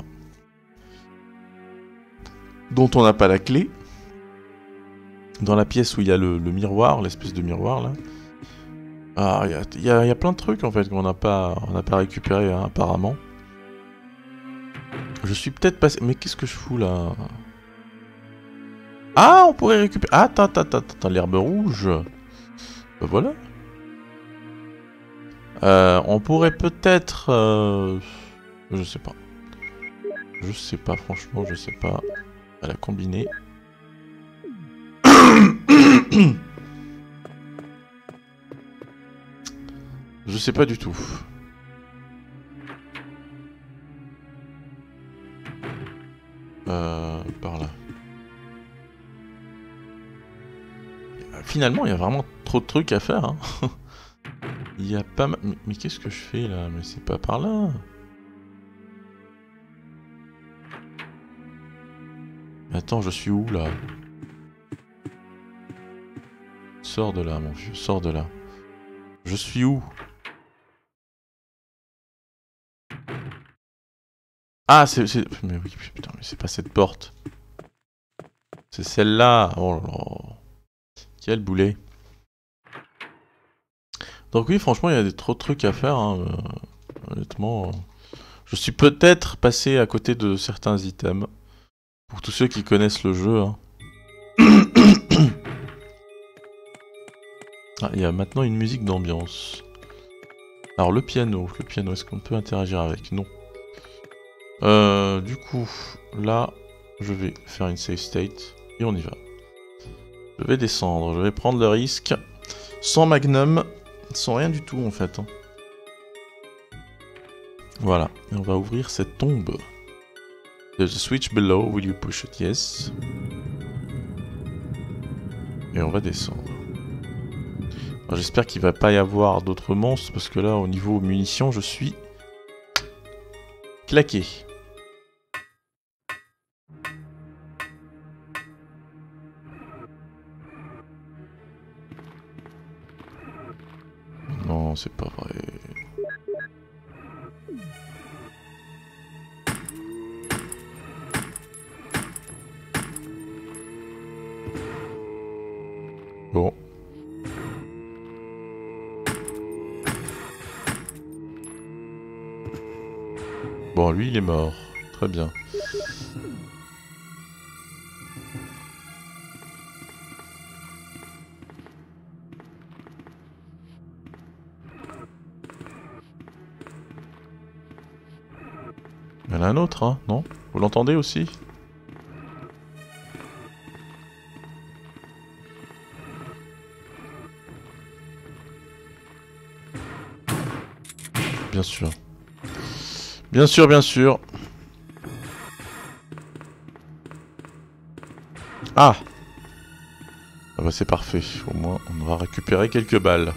dont on n'a pas la clé. Dans la pièce où il y a le miroir, l'espèce de miroir là. Ah, il y a plein de trucs en fait qu'on n'a pas récupéré hein, apparemment. Je suis peut-être passé... Mais qu'est-ce que je fous là? Ah, on pourrait récupérer... Ah, attends, l'herbe rouge. Ben voilà. On pourrait peut-être... Je sais pas. Je sais pas, franchement, je sais pas. À la combiner. Je sais pas du tout. Par là. Finalement, il y a vraiment trop de trucs à faire. Hein. Il y a pas mal... Mais qu'est-ce que je fais là? Mais c'est pas par là. Attends, je suis où là? Sors de là, mon vieux, sors de là. Je suis où? Ah, c'est... Mais oui, putain, mais c'est pas cette porte. C'est celle-là. Oh là là. Quel boulet. Donc oui, franchement, il y a trop de trucs à faire. Hein. Honnêtement, je suis peut-être passé à côté de certains items. Pour tous ceux qui connaissent le jeu. Hein. Ah, il y a maintenant une musique d'ambiance. Alors le piano, est-ce qu'on peut interagir avec? Non. Du coup, là, je vais faire une save state et on y va. Je vais descendre, je vais prendre le risque. Sans magnum, sans rien du tout en fait. Hein. Voilà, et on va ouvrir cette tombe. There's a switch below, will you push it? Yes. Et on va descendre. J'espère qu'il va pas y avoir d'autres monstres parce que là au niveau munitions je suis claqué. Non, c'est pas vrai. Bon. Bon, lui, il est mort. Très bien. Il y en a un autre, hein, non? Vous l'entendez aussi? Bien sûr. Bien sûr, bien sûr. Ah! Ah bah c'est parfait. Au moins, on va récupérer quelques balles.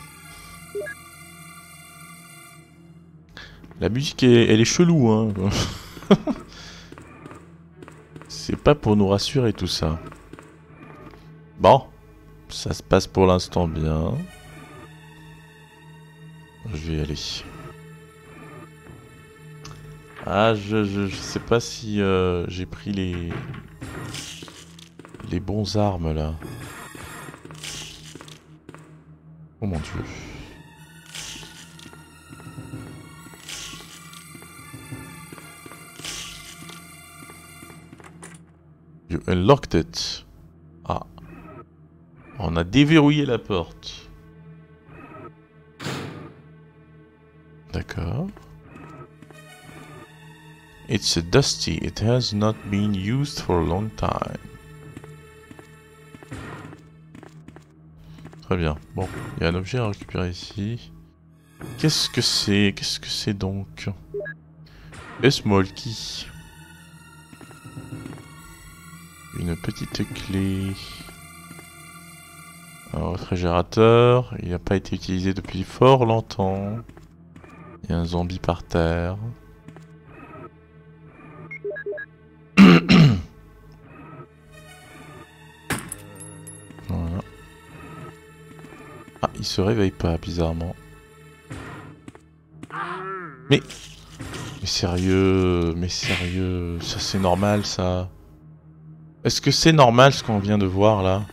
La musique, elle est chelou, hein. C'est pas pour nous rassurer tout ça. Bon. Ça se passe pour l'instant bien. Je vais y aller. Ah, je sais pas si j'ai pris les bons armes là. Oh mon dieu. You unlocked it. Ah. On a déverrouillé la porte. D'accord. It's dusty. It has not been used for a long time. Très bien. Bon, il y a un objet à récupérer ici. Qu'est-ce que c'est? Qu'est-ce que c'est donc? A small key. Une petite clé. Un réfrigérateur. Il n'a pas été utilisé depuis fort longtemps. Il y a un zombie par terre. Voilà. Ah, il se réveille pas, bizarrement. Mais sérieux, ça c'est normal ça. Est-ce que c'est normal ce qu'on vient de voir là?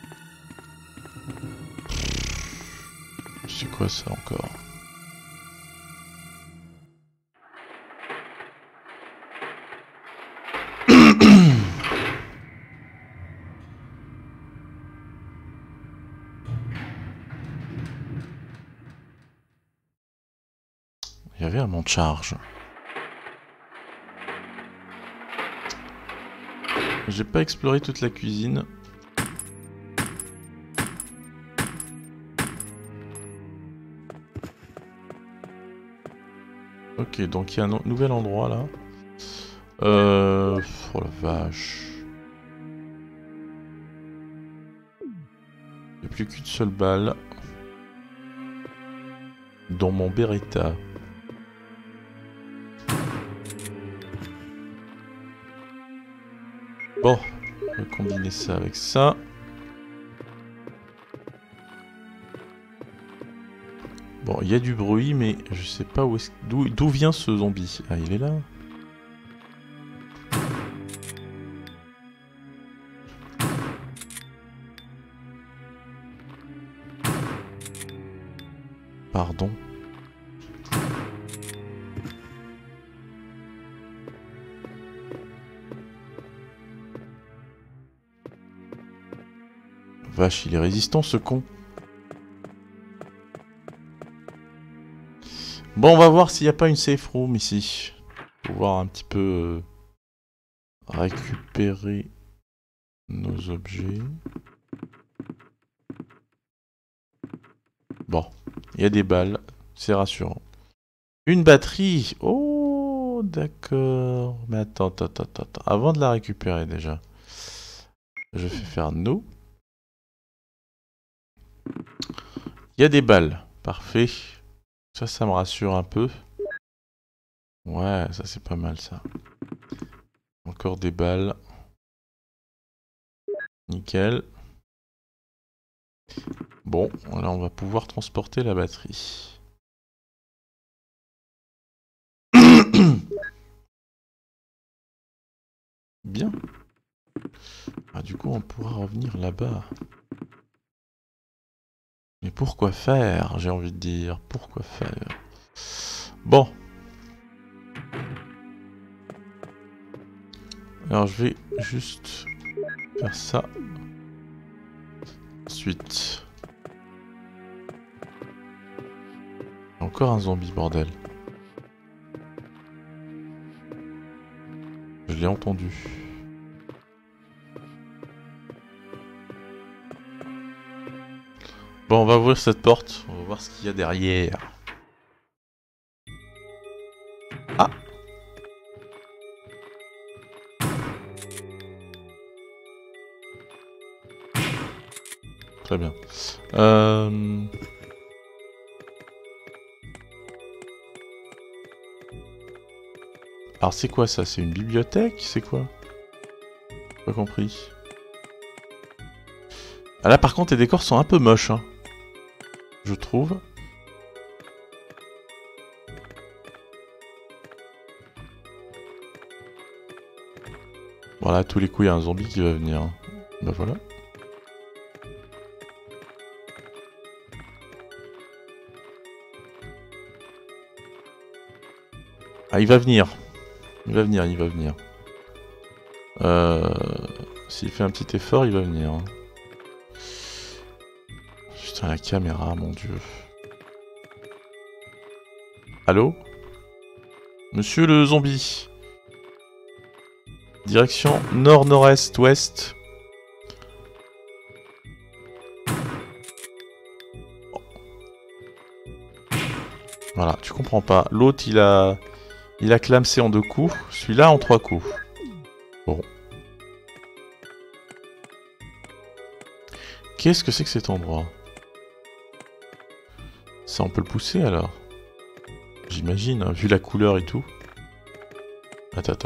C'est quoi ça encore? Il y avait un monte charge. J'ai pas exploré toute la cuisine. Ok, donc il y a un nouvel endroit là. Oh la vache. Il n'y a plus qu'une seule balle. Dans mon Beretta. Bon, on va combiner ça avec ça. Bon, il y a du bruit, mais je sais pas où est-ce... d'où vient ce zombie. Ah, il est là. Pardon. Vache, il est résistant ce con. Bon, on va voir s'il n'y a pas une safe room ici. Pour pouvoir un petit peu récupérer nos objets. Bon, il y a des balles, c'est rassurant. Une batterie. Oh, d'accord. Mais attends. Avant de la récupérer déjà, je fais faire no. Il y a des balles. Parfait. Ça me rassure un peu. Ouais, ça c'est pas mal ça. Encore des balles. Nickel. Bon, là on va pouvoir transporter la batterie. Bien. Ah, du coup on pourra revenir là-bas. Mais pourquoi faire, j'ai envie de dire. Pourquoi faire? Bon. Alors je vais juste faire ça. Ensuite. Encore un zombie, bordel. Je l'ai entendu. Bon, on va ouvrir cette porte. On va voir ce qu'il y a derrière. Ah! Très bien. Alors c'est quoi ça? C'est une bibliothèque? C'est quoi? Pas compris. Ah là par contre les décors sont un peu moches, hein. Je trouve. Voilà, tous les coups il y a un zombie qui va venir. Bah voilà. Ah, il va venir. Il va venir. S'il fait un petit effort, il va venir. Putain, la caméra, mon dieu. Allô? Monsieur le zombie. Direction nord-nord-est-ouest. Voilà, tu comprends pas. L'autre, il a clamsé en 2 coups. Celui-là, en 3 coups. Bon. Qu'est-ce que c'est que cet endroit? Ça, on peut le pousser, alors? J'imagine, hein, vu la couleur et tout. Attends.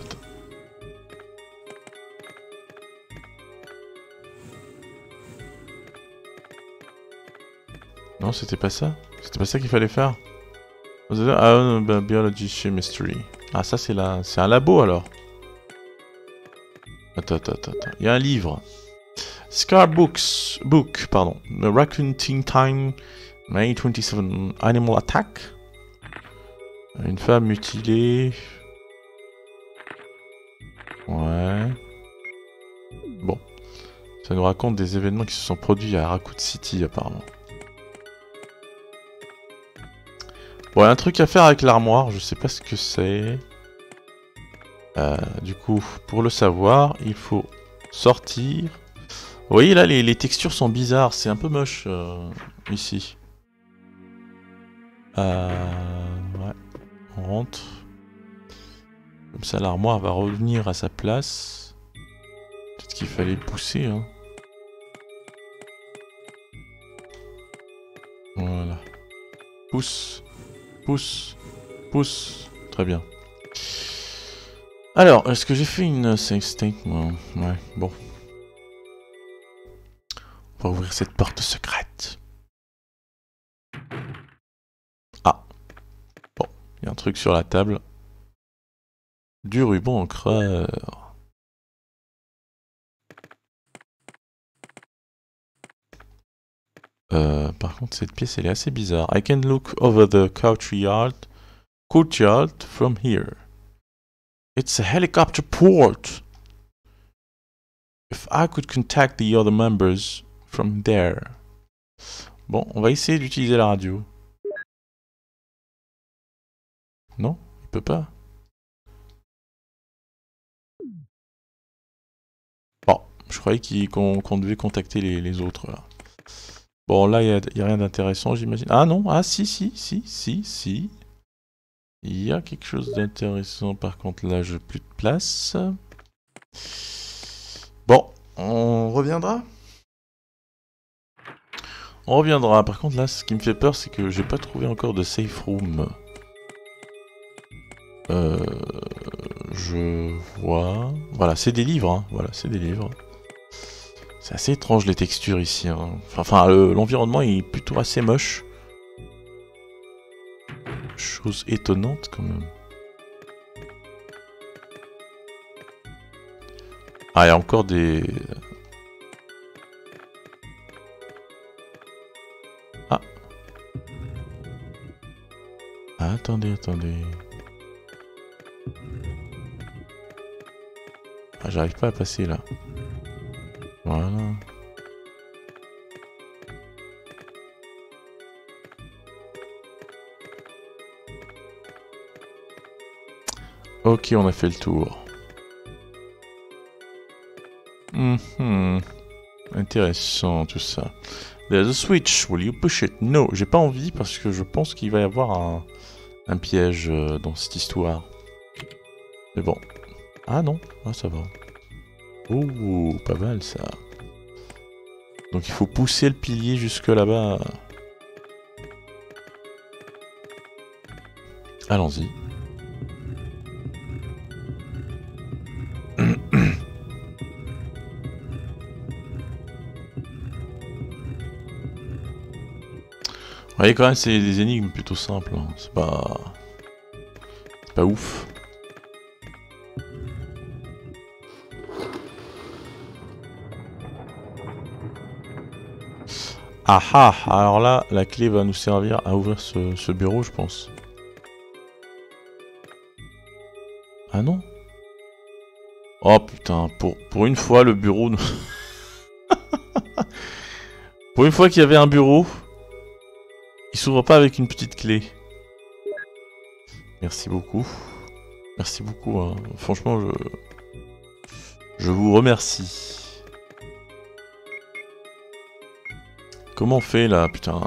Non, c'était pas ça? C'était pas ça qu'il fallait faire? Ah, Biology Chemistry. Ah, ça, c'est un labo, alors. Attends. Il y a un livre. Scar Book, pardon. The Raccoon Teen Time, May 27. Animal Attack. Une femme mutilée. Ouais. Bon. Ça nous raconte des événements qui se sont produits à Raccoon City, apparemment. Bon, il y a un truc à faire avec l'armoire, je sais pas ce que c'est. Du coup, pour le savoir, il faut sortir. Vous voyez là, les textures sont bizarres, c'est un peu moche ici. Ouais, on rentre. Comme ça, l'armoire va revenir à sa place. Peut-être qu'il fallait pousser, hein. Voilà. Pousse. Très bien. Alors, est-ce que j'ai fait une save state? Ouais, bon. On va ouvrir cette porte secrète. Ah. Bon, il y a un truc sur la table. Du ruban encreur. Par contre, cette pièce, elle est assez bizarre. I can look over the courtyard from here. It's a helicopter port. If I could contact the other members from there. Bon, on va essayer d'utiliser la radio. Non, il peut pas. Bon, je croyais qu'on devait contacter les autres là. Bon, là, il n'y a rien d'intéressant, j'imagine. Ah non, ah si. Il y a quelque chose d'intéressant, par contre, là, j'ai plus de place. Bon, on reviendra. Par contre, là, ce qui me fait peur, c'est que j'ai pas trouvé encore de safe room. Je vois... Voilà, c'est des livres, hein. Voilà, c'est des livres. C'est assez étrange les textures ici, hein. Enfin, l'environnement est plutôt assez moche. Chose étonnante quand même. Ah, il y a encore des... Ah. Ah, attendez. Ah, j'arrive pas à passer là. Voilà. Ok, on a fait le tour. Intéressant tout ça. There's a switch, will you push it? No, j'ai pas envie parce que je pense qu'il va y avoir un piège dans cette histoire. Mais bon. Ah non, ah ça va. Oh, pas mal ça. Donc il faut pousser le pilier jusque là-bas. Allons-y. Vous voyez quand même c'est des énigmes plutôt simples, hein. C'est pas ouf. Ah ah, alors là, la clé va nous servir à ouvrir ce bureau, je pense. Ah non? Oh putain, pour une fois, le bureau... Pour une fois qu'il y avait un bureau, il s'ouvre pas avec une petite clé. Merci beaucoup. Merci beaucoup, hein. Franchement, Je vous remercie. Comment on fait là, putain?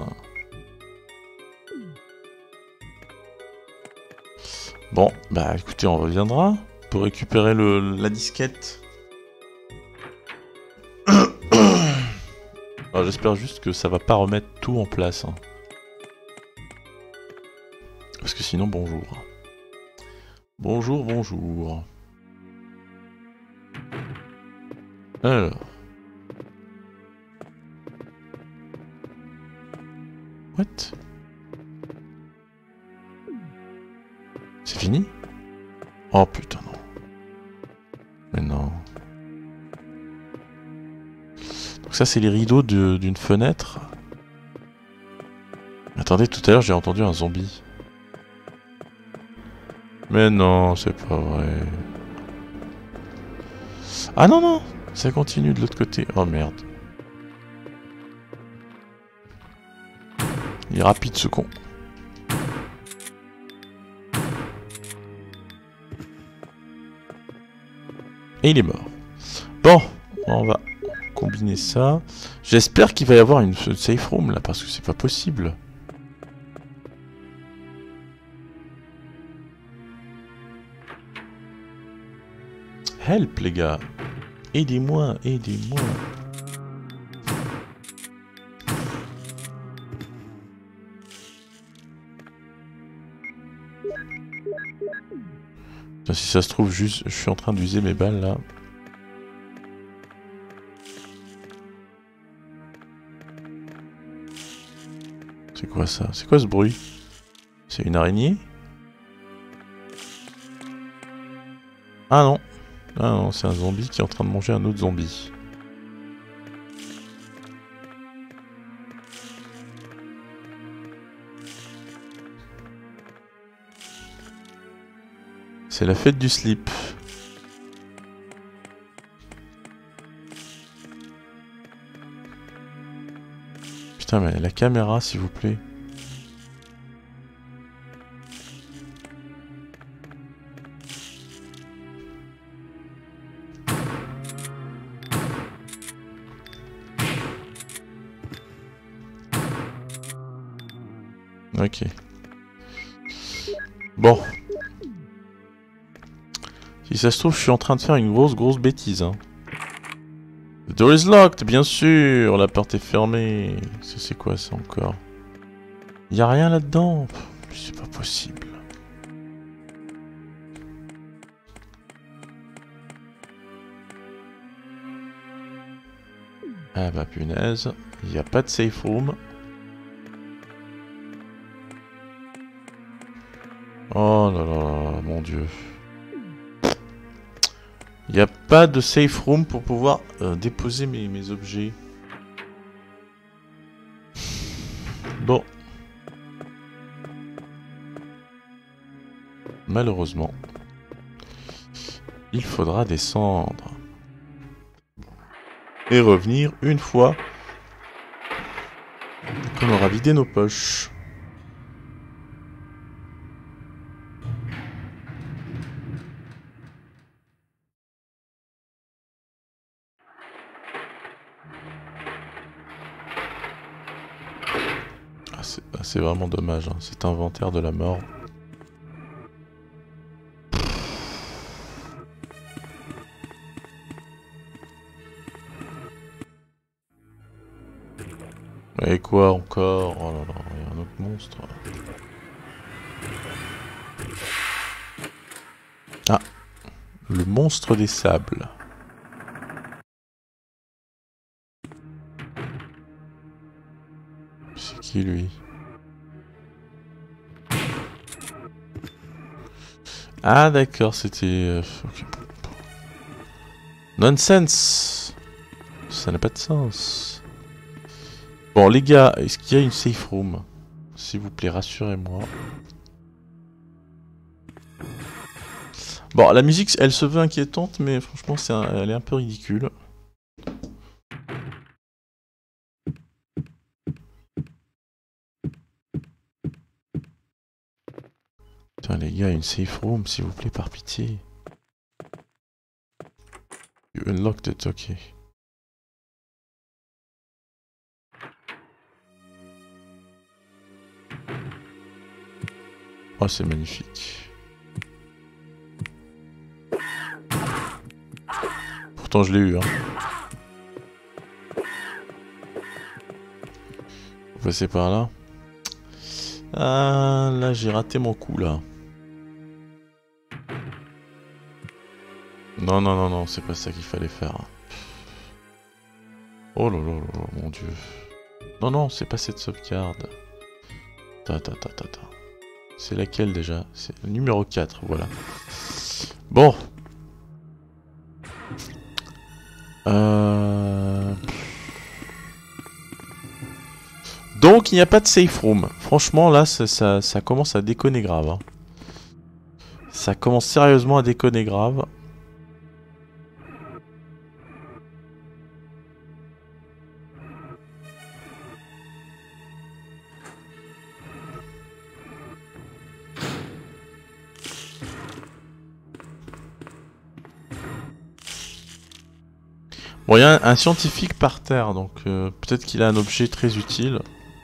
Bon, bah écoutez, on reviendra pour récupérer la disquette. J'espère juste que ça va pas remettre tout en place. Hein. Parce que sinon, bonjour. Bonjour, bonjour. Alors. What? C'est fini? Oh putain, non. Mais non. Donc ça, c'est les rideaux d'une fenêtre. Attendez, tout à l'heure, j'ai entendu un zombie. Mais non, c'est pas vrai. Ah non, non! Ça continue de l'autre côté. Oh merde. Il est rapide ce con. Et il est mort. Bon, on va combiner ça. J'espère qu'il va y avoir une safe room là, parce que c'est pas possible. Help les gars. Aidez-moi, aidez-moi. Si ça se trouve, juste, je suis en train d'user mes balles là. C'est quoi ça? C'est quoi ce bruit? C'est une araignée? Ah non. Ah non, c'est un zombie qui est en train de manger un autre zombie. C'est la fête du slip. Putain, mais la caméra, s'il vous plaît. Ok. Bon. Si ça se trouve, je suis en train de faire une grosse bêtise. Hein. The door is locked, bien sûr. La porte est fermée. C'est quoi ça encore? Y a rien là-dedans. C'est pas possible. Ah bah punaise. Y a pas de safe room. Oh là là, mon dieu. Il n'y a pas de safe room pour pouvoir déposer mes objets. Bon. Malheureusement. Il faudra descendre. Et revenir une fois qu'on aura vidé nos poches. C'est vraiment dommage, hein, cet inventaire de la mort. Et quoi encore? Oh là là, il y a un autre monstre. Ah, le monstre des sables. C'est qui lui? Ah d'accord, c'était... okay. Nonsense. Ça n'a pas de sens. Bon les gars, est-ce qu'il y a une safe room? S'il vous plaît, rassurez-moi. Bon, la musique, elle se veut inquiétante, mais franchement, elle est un peu ridicule. Putain les gars, une safe room, s'il vous plaît, par pitié. You unlocked it, ok. Oh, c'est magnifique. Pourtant, je l'ai eu, hein. Faut passer par là. Ah, là, j'ai raté mon coup, là. Non, non, non, non, c'est pas ça qu'il fallait faire. Oh là là là, mon dieu. Non, non, c'est pas cette sauvegarde. C'est laquelle déjà? C'est le numéro 4, voilà. Bon. Donc il n'y a pas de safe room. Franchement là ça commence à déconner grave. Hein. Ça commence sérieusement à déconner grave. Bon, il y a un scientifique par terre, donc peut-être qu'il a un objet très utile.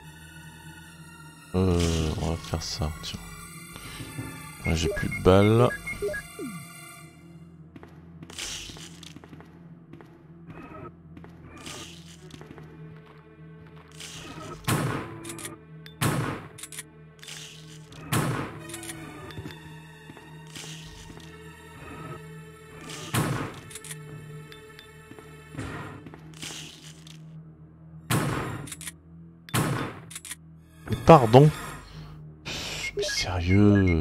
On va faire ça, tiens. Là, j'ai plus de balles. Pardon. Mais sérieux.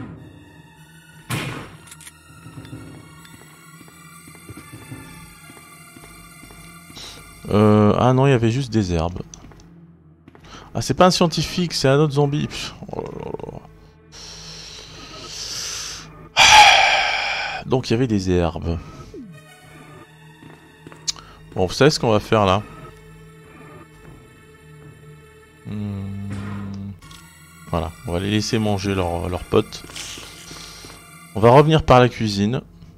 Ah non, il y avait juste des herbes. Ah, c'est pas un scientifique, c'est un autre zombie. Oh là là. Donc il y avait des herbes. Bon, vous savez ce qu'on va faire là? Voilà, on va les laisser manger leurs potes. On va revenir par la cuisine.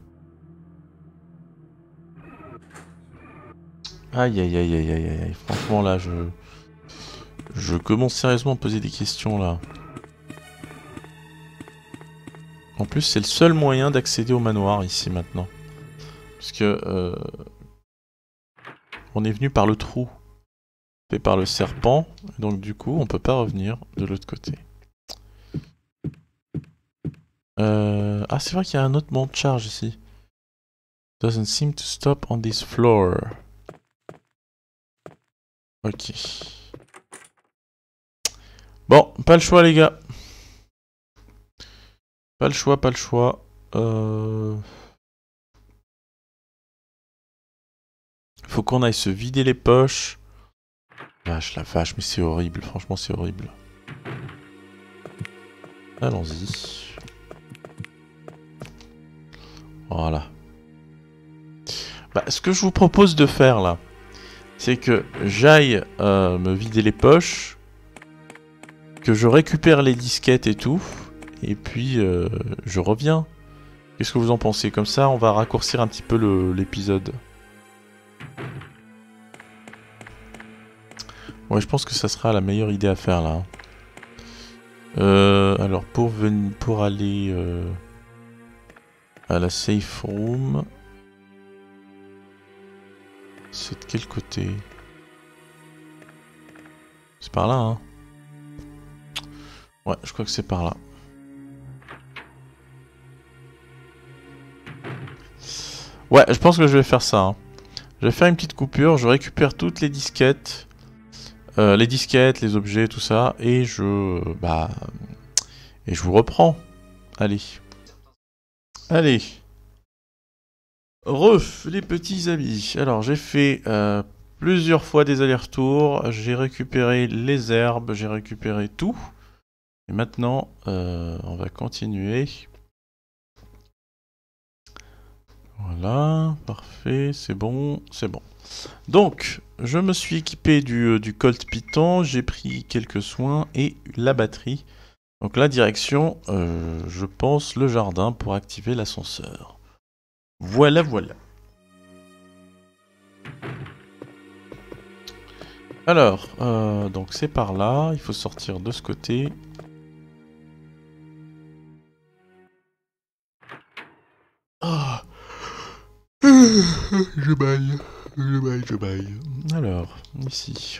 Aïe aïe aïe aïe aïe aïe. Franchement là, je commence sérieusement à poser des questions là. En plus, c'est le seul moyen d'accéder au manoir ici maintenant. Parce que on est venu par le trou fait par le serpent, donc du coup on peut pas revenir de l'autre côté. Ah, c'est vrai qu'il y a un autre mont de charge ici. Doesn't seem to stop on this floor. Ok. Bon, pas le choix les gars. Pas le choix, pas le choix. Faut qu'on aille se vider les poches. Vache, la vache, mais c'est horrible, franchement c'est horrible. Allons-y. Voilà. Bah, ce que je vous propose de faire là, c'est que j'aille me vider les poches, que je récupère les disquettes et tout, et puis je reviens. Qu'est-ce que vous en pensez? Comme ça, on va raccourcir un petit peu l'épisode. Ouais, je pense que ça sera la meilleure idée à faire là. Alors pour aller à la safe room, c'est de quel côté? C'est par là, hein? Ouais, je crois que c'est par là. Ouais, je pense que je vais faire ça. Hein. Je vais faire une petite coupure, je récupère toutes les disquettes. Les objets, tout ça, et je vous reprends. Allez. Allez. Les petits amis. Alors, j'ai fait plusieurs fois des allers-retours, j'ai récupéré les herbes, j'ai récupéré tout. Et maintenant, on va continuer. Voilà, parfait, c'est bon, c'est bon. Donc, je me suis équipé du Colt Python, j'ai pris quelques soins et la batterie. Donc la direction, je pense, le jardin pour activer l'ascenseur. Voilà, voilà. Alors, donc c'est par là, il faut sortir de ce côté. Ah. Je baille, je baille. Alors, ici.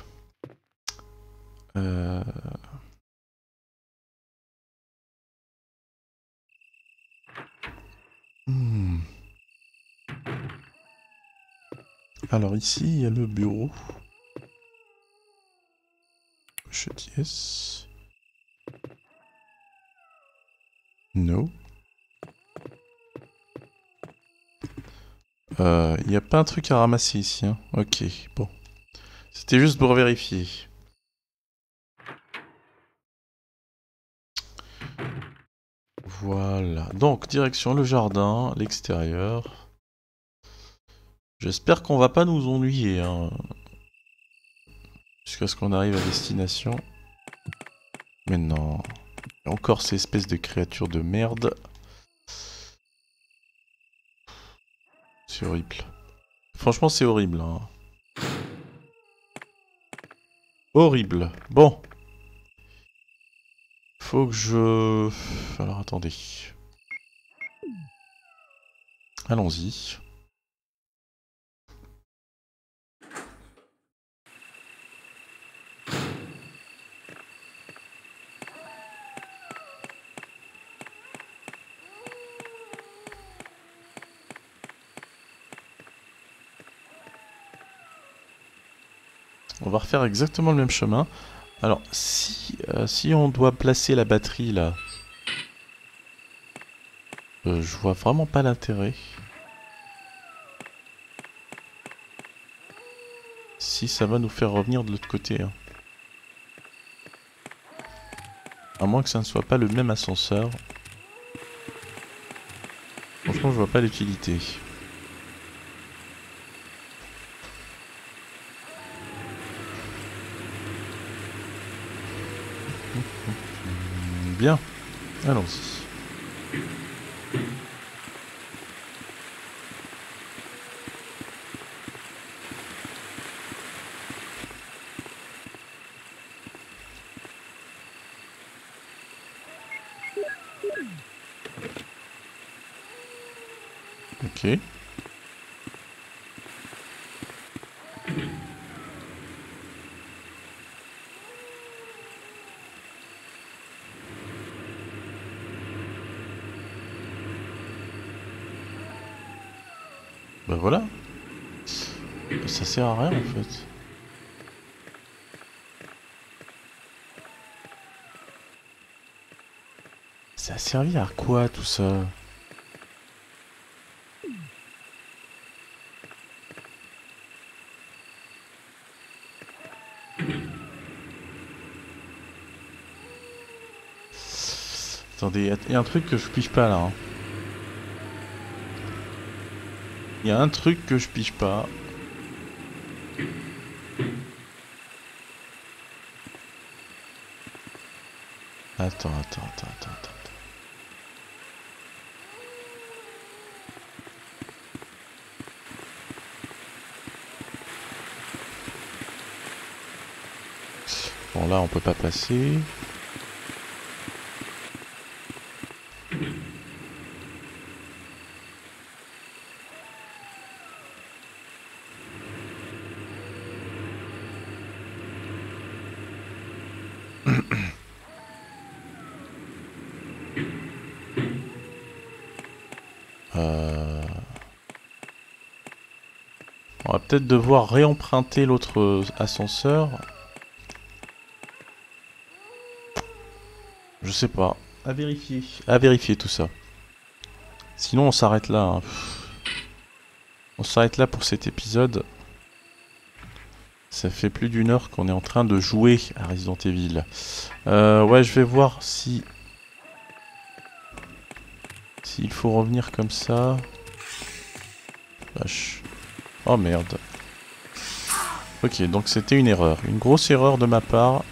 Hmm. Alors ici, il y a le bureau. Je dis yes. No. Il n'y a pas un truc à ramasser ici, hein. Ok, bon. C'était juste pour vérifier. Voilà. Donc, direction le jardin, l'extérieur. J'espère qu'on va pas nous ennuyer, hein. Jusqu'à ce qu'on arrive à destination. Mais non. Encore ces espèces de créatures de merde. C'est horrible. Franchement, c'est horrible, hein. Horrible. Bon. Faut que je... Alors, attendez. Allons-y. On va refaire exactement le même chemin. Alors, si on doit placer la batterie là, je vois vraiment pas l'intérêt. Si ça va nous faire revenir de l'autre côté. Hein. À moins que ça ne soit pas le même ascenseur. Franchement, je vois pas l'utilité. Bien, allons-y. Ok. Bah voilà. Ça sert à rien en fait. Ça a servi à quoi tout ça? Attendez, il y a un truc que je pige pas là. Hein. Il y a un truc que je pige pas. Attends. Bon là on peut pas passer. On va peut-être devoir réemprunter l'autre ascenseur. Je sais pas. À vérifier. À vérifier tout ça. Sinon on s'arrête là. Hein. On s'arrête là pour cet épisode. Ça fait plus d'une heure qu'on est en train de jouer à Resident Evil. Ouais, je vais voir si... S'il faut revenir comme ça... Vache. Oh merde. Ok, donc c'était une erreur. Une grosse erreur de ma part.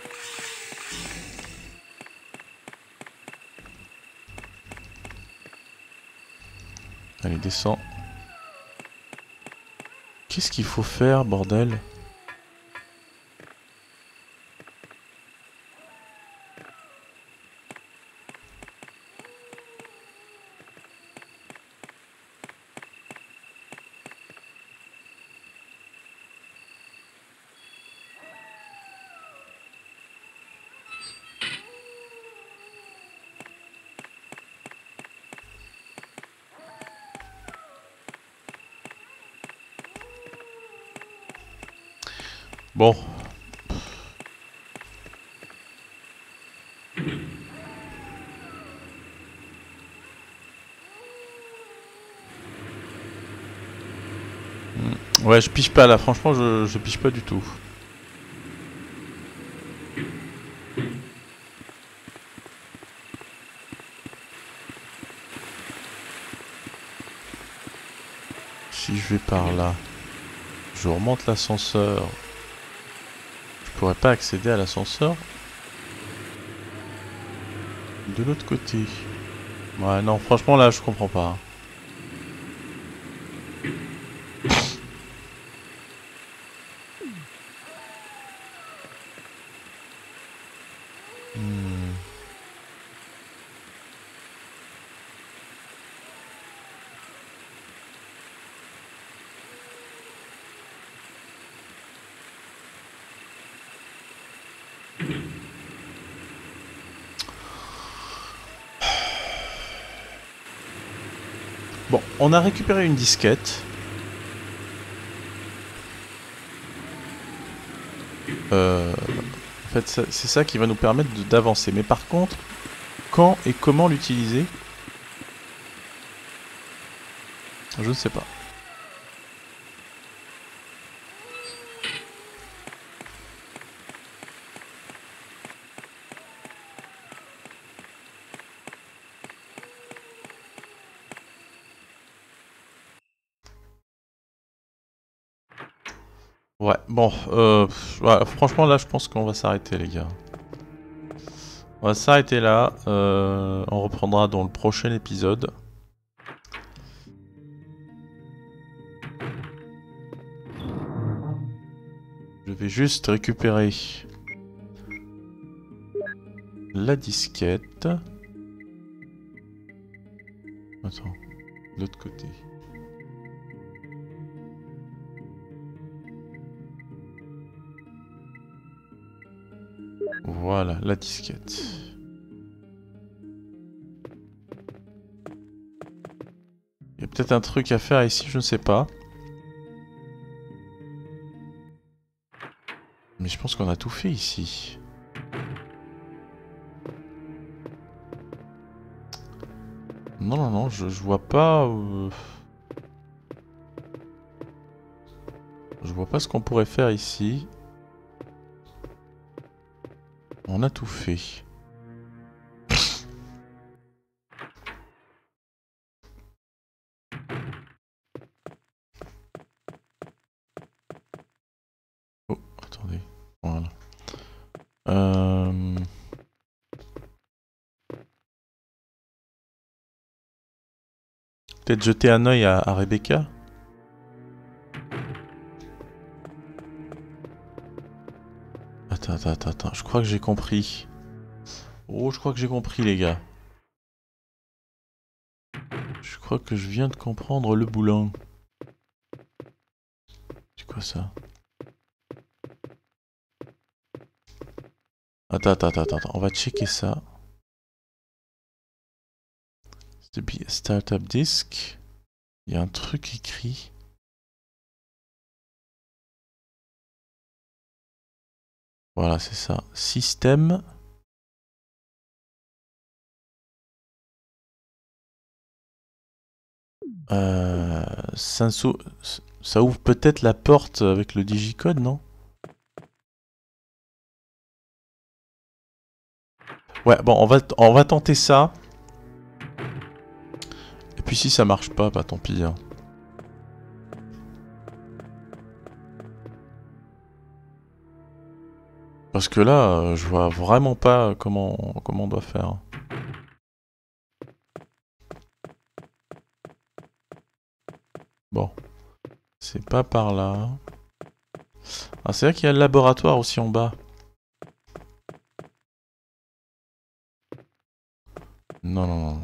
Allez, descends. Qu'est-ce qu'il faut faire, bordel? Bon. Ouais, je pige pas là, franchement, je pige pas du tout. Si je vais par là, je remonte l'ascenseur. Je pourrais pas accéder à l'ascenseur de l'autre côté. Ouais, non, franchement là, je comprends pas. Bon, on a récupéré une disquette. En fait, c'est ça qui va nous permettre d'avancer. Mais par contre, quand et comment l'utiliser, je ne sais pas. Ouais, bon, ouais, franchement là je pense qu'on va s'arrêter les gars. On va s'arrêter là, on reprendra dans le prochain épisode. Je vais juste récupérer la disquette. Attends, de l'autre côté. Voilà, la disquette. Il y a peut-être un truc à faire ici, je ne sais pas. Mais je pense qu'on a tout fait ici. Non, non, non, je vois pas... Je vois pas ce qu'on pourrait faire ici. On a tout fait. Oh, attendez. Voilà. Peut-être jeter un œil à Rebecca. Attends, je crois que j'ai compris. Oh, je crois que j'ai compris les gars. Je crois que je viens de comprendre le boulot. C'est quoi ça? Attends, on va checker ça. Startup disk. Il y a un truc écrit. Voilà, c'est ça. Système. Ça ouvre peut-être la porte avec le digicode, non? Ouais, bon, on va tenter ça. Et puis si ça marche pas, bah tant pis. Hein. Parce que là, je vois vraiment pas comment on doit faire. Bon. C'est pas par là. Ah, c'est vrai qu'il y a le laboratoire aussi en bas. Non, non, non.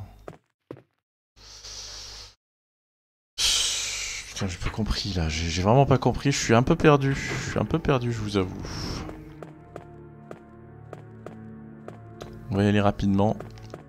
Putain, j'ai pas compris là. J'ai vraiment pas compris. Je suis un peu perdu. Je vous avoue. On va y aller rapidement.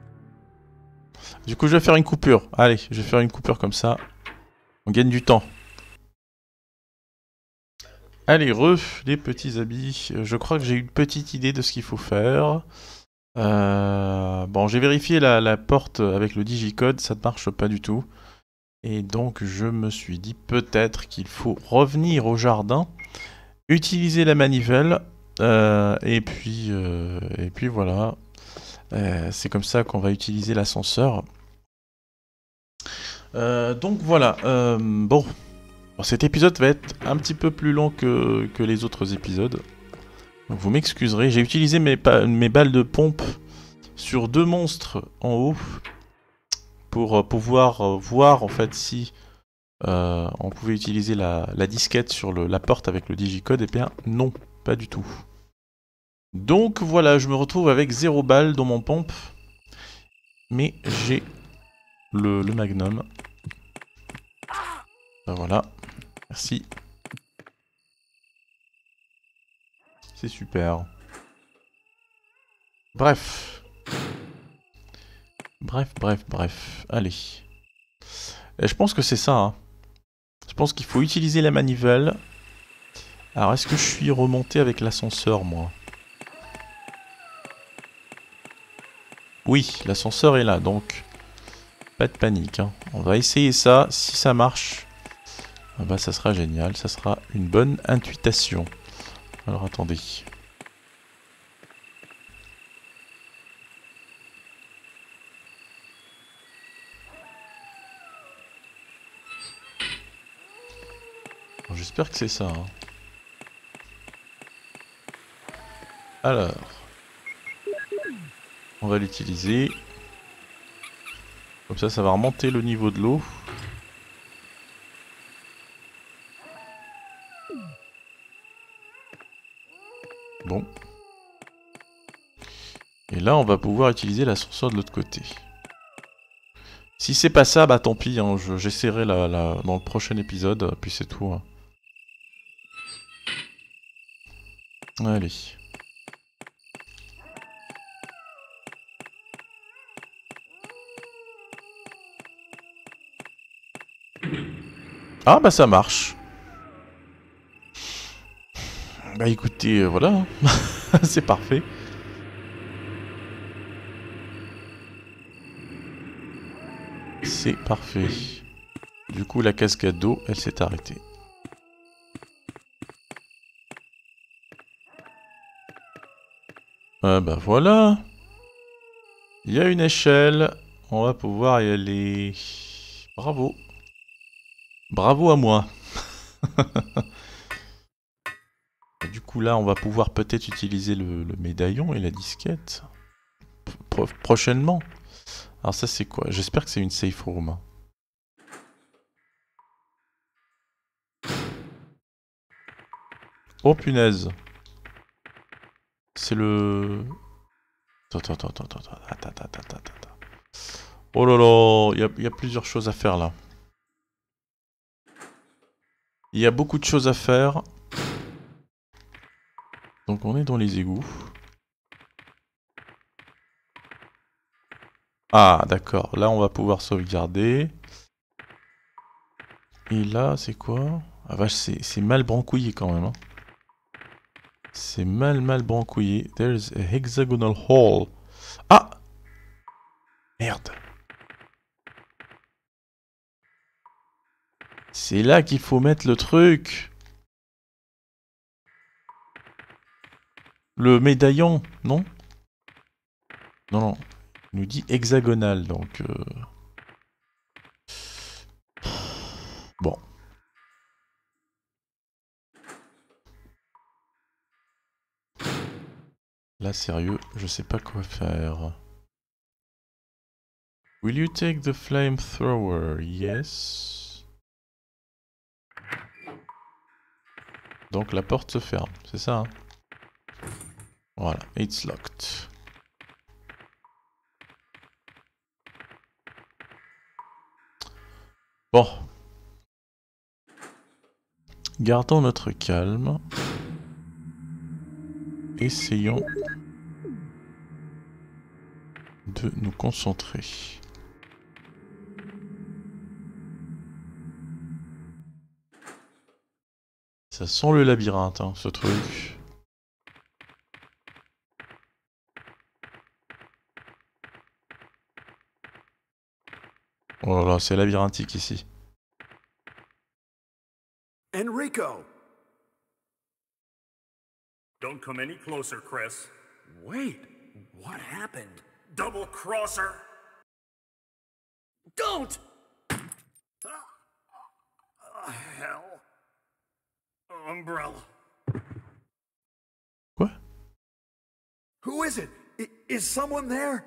Du coup, je vais faire une coupure. Allez, je vais faire une coupure comme ça. On gagne du temps. Allez, les petits habits. Je crois que j'ai une petite idée de ce qu'il faut faire. Bon, j'ai vérifié la porte avec le digicode, ça ne marche pas du tout. Et donc je me suis dit peut-être qu'il faut revenir au jardin, utiliser la manivelle, et puis voilà. C'est comme ça qu'on va utiliser l'ascenseur. Donc voilà. Bon, cet épisode va être un petit peu plus long que les autres épisodes. Donc vous m'excuserez, j'ai utilisé mes balles de pompe sur 2 monstres en haut pour pouvoir voir en fait si on pouvait utiliser la disquette sur la porte avec le digicode. Et bien non, pas du tout. Donc voilà, je me retrouve avec 0 balles dans mon pompe. Mais j'ai le magnum. Ben voilà, merci. C'est super. Bref. Allez. Et je pense que c'est ça. Hein. Je pense qu'il faut utiliser la manivelle. Alors, est-ce que je suis remonté avec l'ascenseur, moi? Oui, l'ascenseur est là, donc pas de panique. Hein. On va essayer ça. Si ça marche, bah, ça sera génial. Ça sera une bonne intuition. Alors, attendez. J'espère que c'est ça. Hein. Alors, on va l'utiliser. Comme ça, ça va remonter le niveau de l'eau. Bon. Et là, on va pouvoir utiliser l'ascenseur de l'autre côté. Si c'est pas ça, bah tant pis, hein, j'essaierai dans le prochain épisode, puis c'est tout. Hein. Allez. Ah bah ça marche. Bah écoutez, voilà. Hein. C'est parfait. C'est parfait. Du coup, la cascade d'eau, elle s'est arrêtée. Ah bah voilà. Il y a une échelle. On va pouvoir y aller. Bravo. Bravo à moi. Du coup là, on va pouvoir peut-être utiliser le médaillon et la disquette. Prochainement. Alors ça c'est quoi? J'espère que c'est une safe room. Oh punaise. C'est le... Attends. Oh là là, il y a plusieurs choses à faire là. Il y a beaucoup de choses à faire. Donc on est dans les égouts. Ah d'accord, là on va pouvoir sauvegarder. Et là c'est quoi? Ah vache, c'est mal brancouillé quand même. Hein. C'est mal brancouillé. There's a hexagonal hole. Ah! Merde. C'est là qu'il faut mettre le truc. Le médaillon, non? Non. Il nous dit hexagonal, donc... Bon. Là, sérieux, je sais pas quoi faire. Will you take the flamethrower? Yes. Donc la porte se ferme, c'est ça, hein? Voilà, it's locked. Bon. Gardons notre calme. Essayons de nous concentrer. Ça sent le labyrinthe, hein, ce truc. Oh là là, c'est labyrinthique ici. Enrico! Don't come any closer, Chris. Wait, what happened? Double crosser! Don't! Hell. Umbrella. Quoi? Who is it? Is someone there?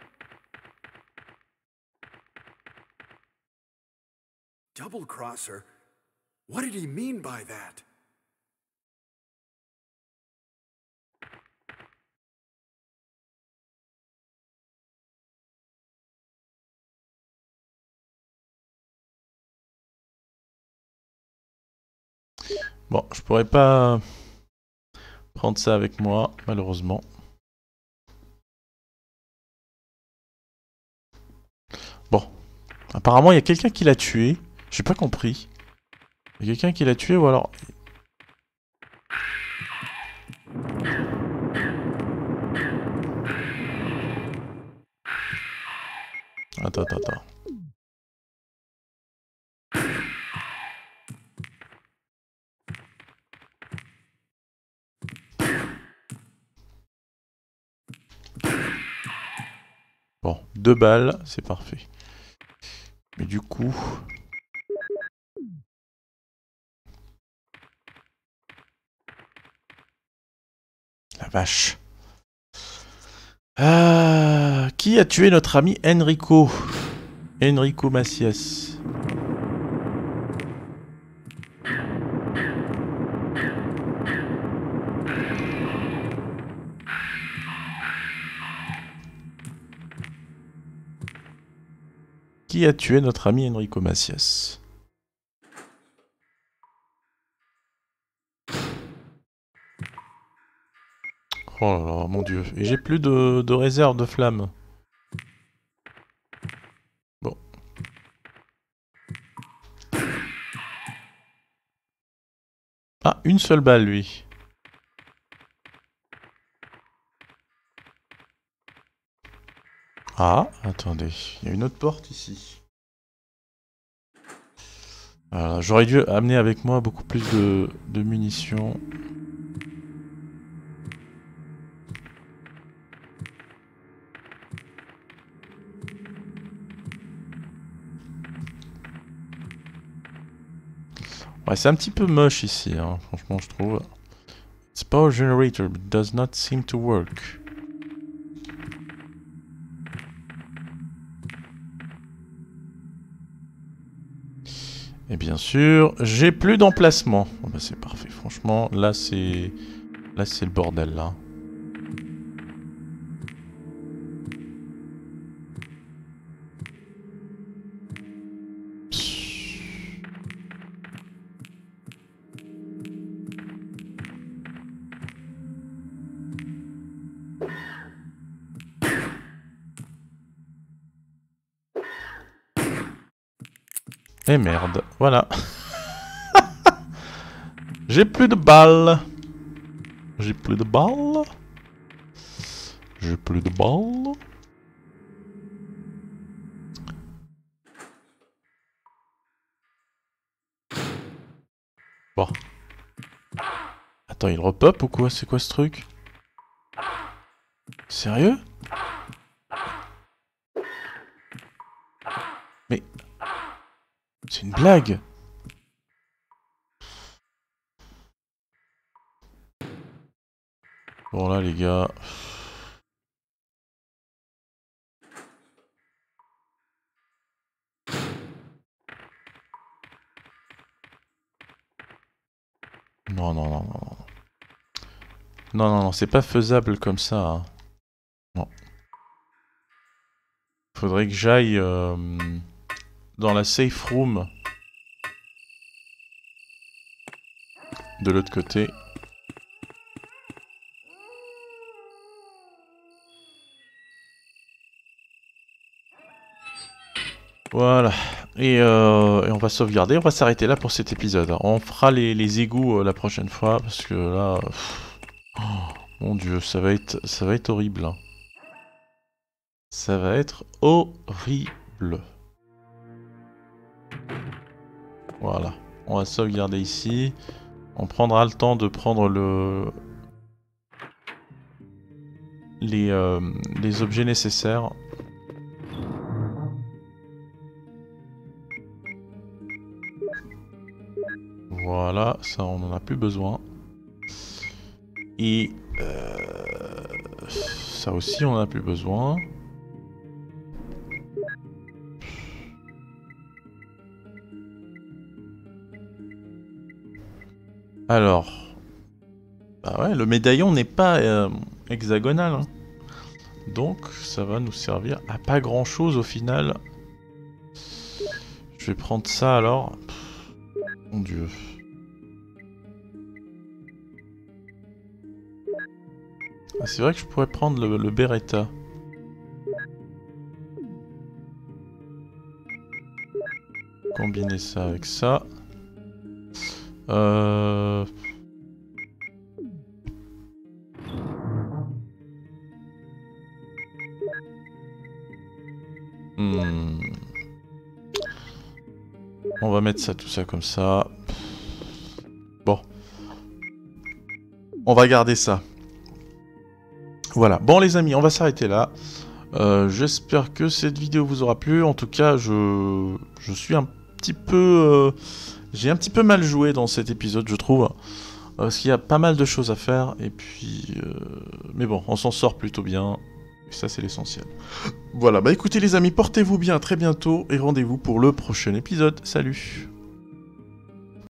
Double crosser? What did he mean by that? Bon, je pourrais pas prendre ça avec moi, malheureusement. Bon. Apparemment, il y a quelqu'un qui l'a tué. J'ai pas compris. Il y a quelqu'un qui l'a tué ou alors... Attends. Bon, 2 balles, c'est parfait. Mais du coup... La vache. Qui a tué notre ami Enrico? Enrico Macias. Qui a tué notre ami Enrico Macias? Oh là là, mon dieu. Et j'ai plus de réserve de flammes. Bon. Ah, une seule balle, lui. Ah, attendez. Il y a une autre porte ici. J'aurais dû amener avec moi beaucoup plus de munitions. Ouais, c'est un petit peu moche ici, hein, franchement, je trouve. Its power generator does not seem to work. Et bien sûr, j'ai plus d'emplacement. Oh bah c'est parfait, franchement, là c'est le bordel, là. Et merde, voilà. J'ai plus de balles. J'ai plus de balles. J'ai plus de balles. Bon. Attends, il repop ou quoi? C'est quoi ce truc? Sérieux? Mais... c'est une blague. Bon là les gars... Non. Non, c'est pas faisable comme ça. Hein. Non. Faudrait que j'aille dans la safe room. De l'autre côté. Voilà. Et on va sauvegarder. On va s'arrêter là pour cet épisode. On fera les égouts la prochaine fois. Parce que là... Oh, mon Dieu, ça va être horrible. Hein. Ça va être horrible. Voilà. On va sauvegarder ici. On prendra le temps de prendre les objets nécessaires. Voilà, ça on n'en a plus besoin. Et ça aussi on n'en a plus besoin. Alors, bah ouais, le médaillon n'est pas hexagonal, hein. Donc ça va nous servir à pas grand chose au final. Je vais prendre ça alors. Mon Dieu. Ah, c'est vrai que je pourrais prendre le Beretta. Combiner ça avec ça. On va mettre ça, tout ça comme ça. Bon. On va garder ça. Voilà. Bon les amis, on va s'arrêter là. J'espère que cette vidéo vous aura plu. En tout cas, je suis un petit peu... j'ai un petit peu mal joué dans cet épisode, je trouve. Parce qu'il y a pas mal de choses à faire. Et puis... mais bon, on s'en sort plutôt bien. Et ça, c'est l'essentiel. Voilà, bah écoutez les amis, portez-vous bien, à très bientôt. Et rendez-vous pour le prochain épisode. Salut!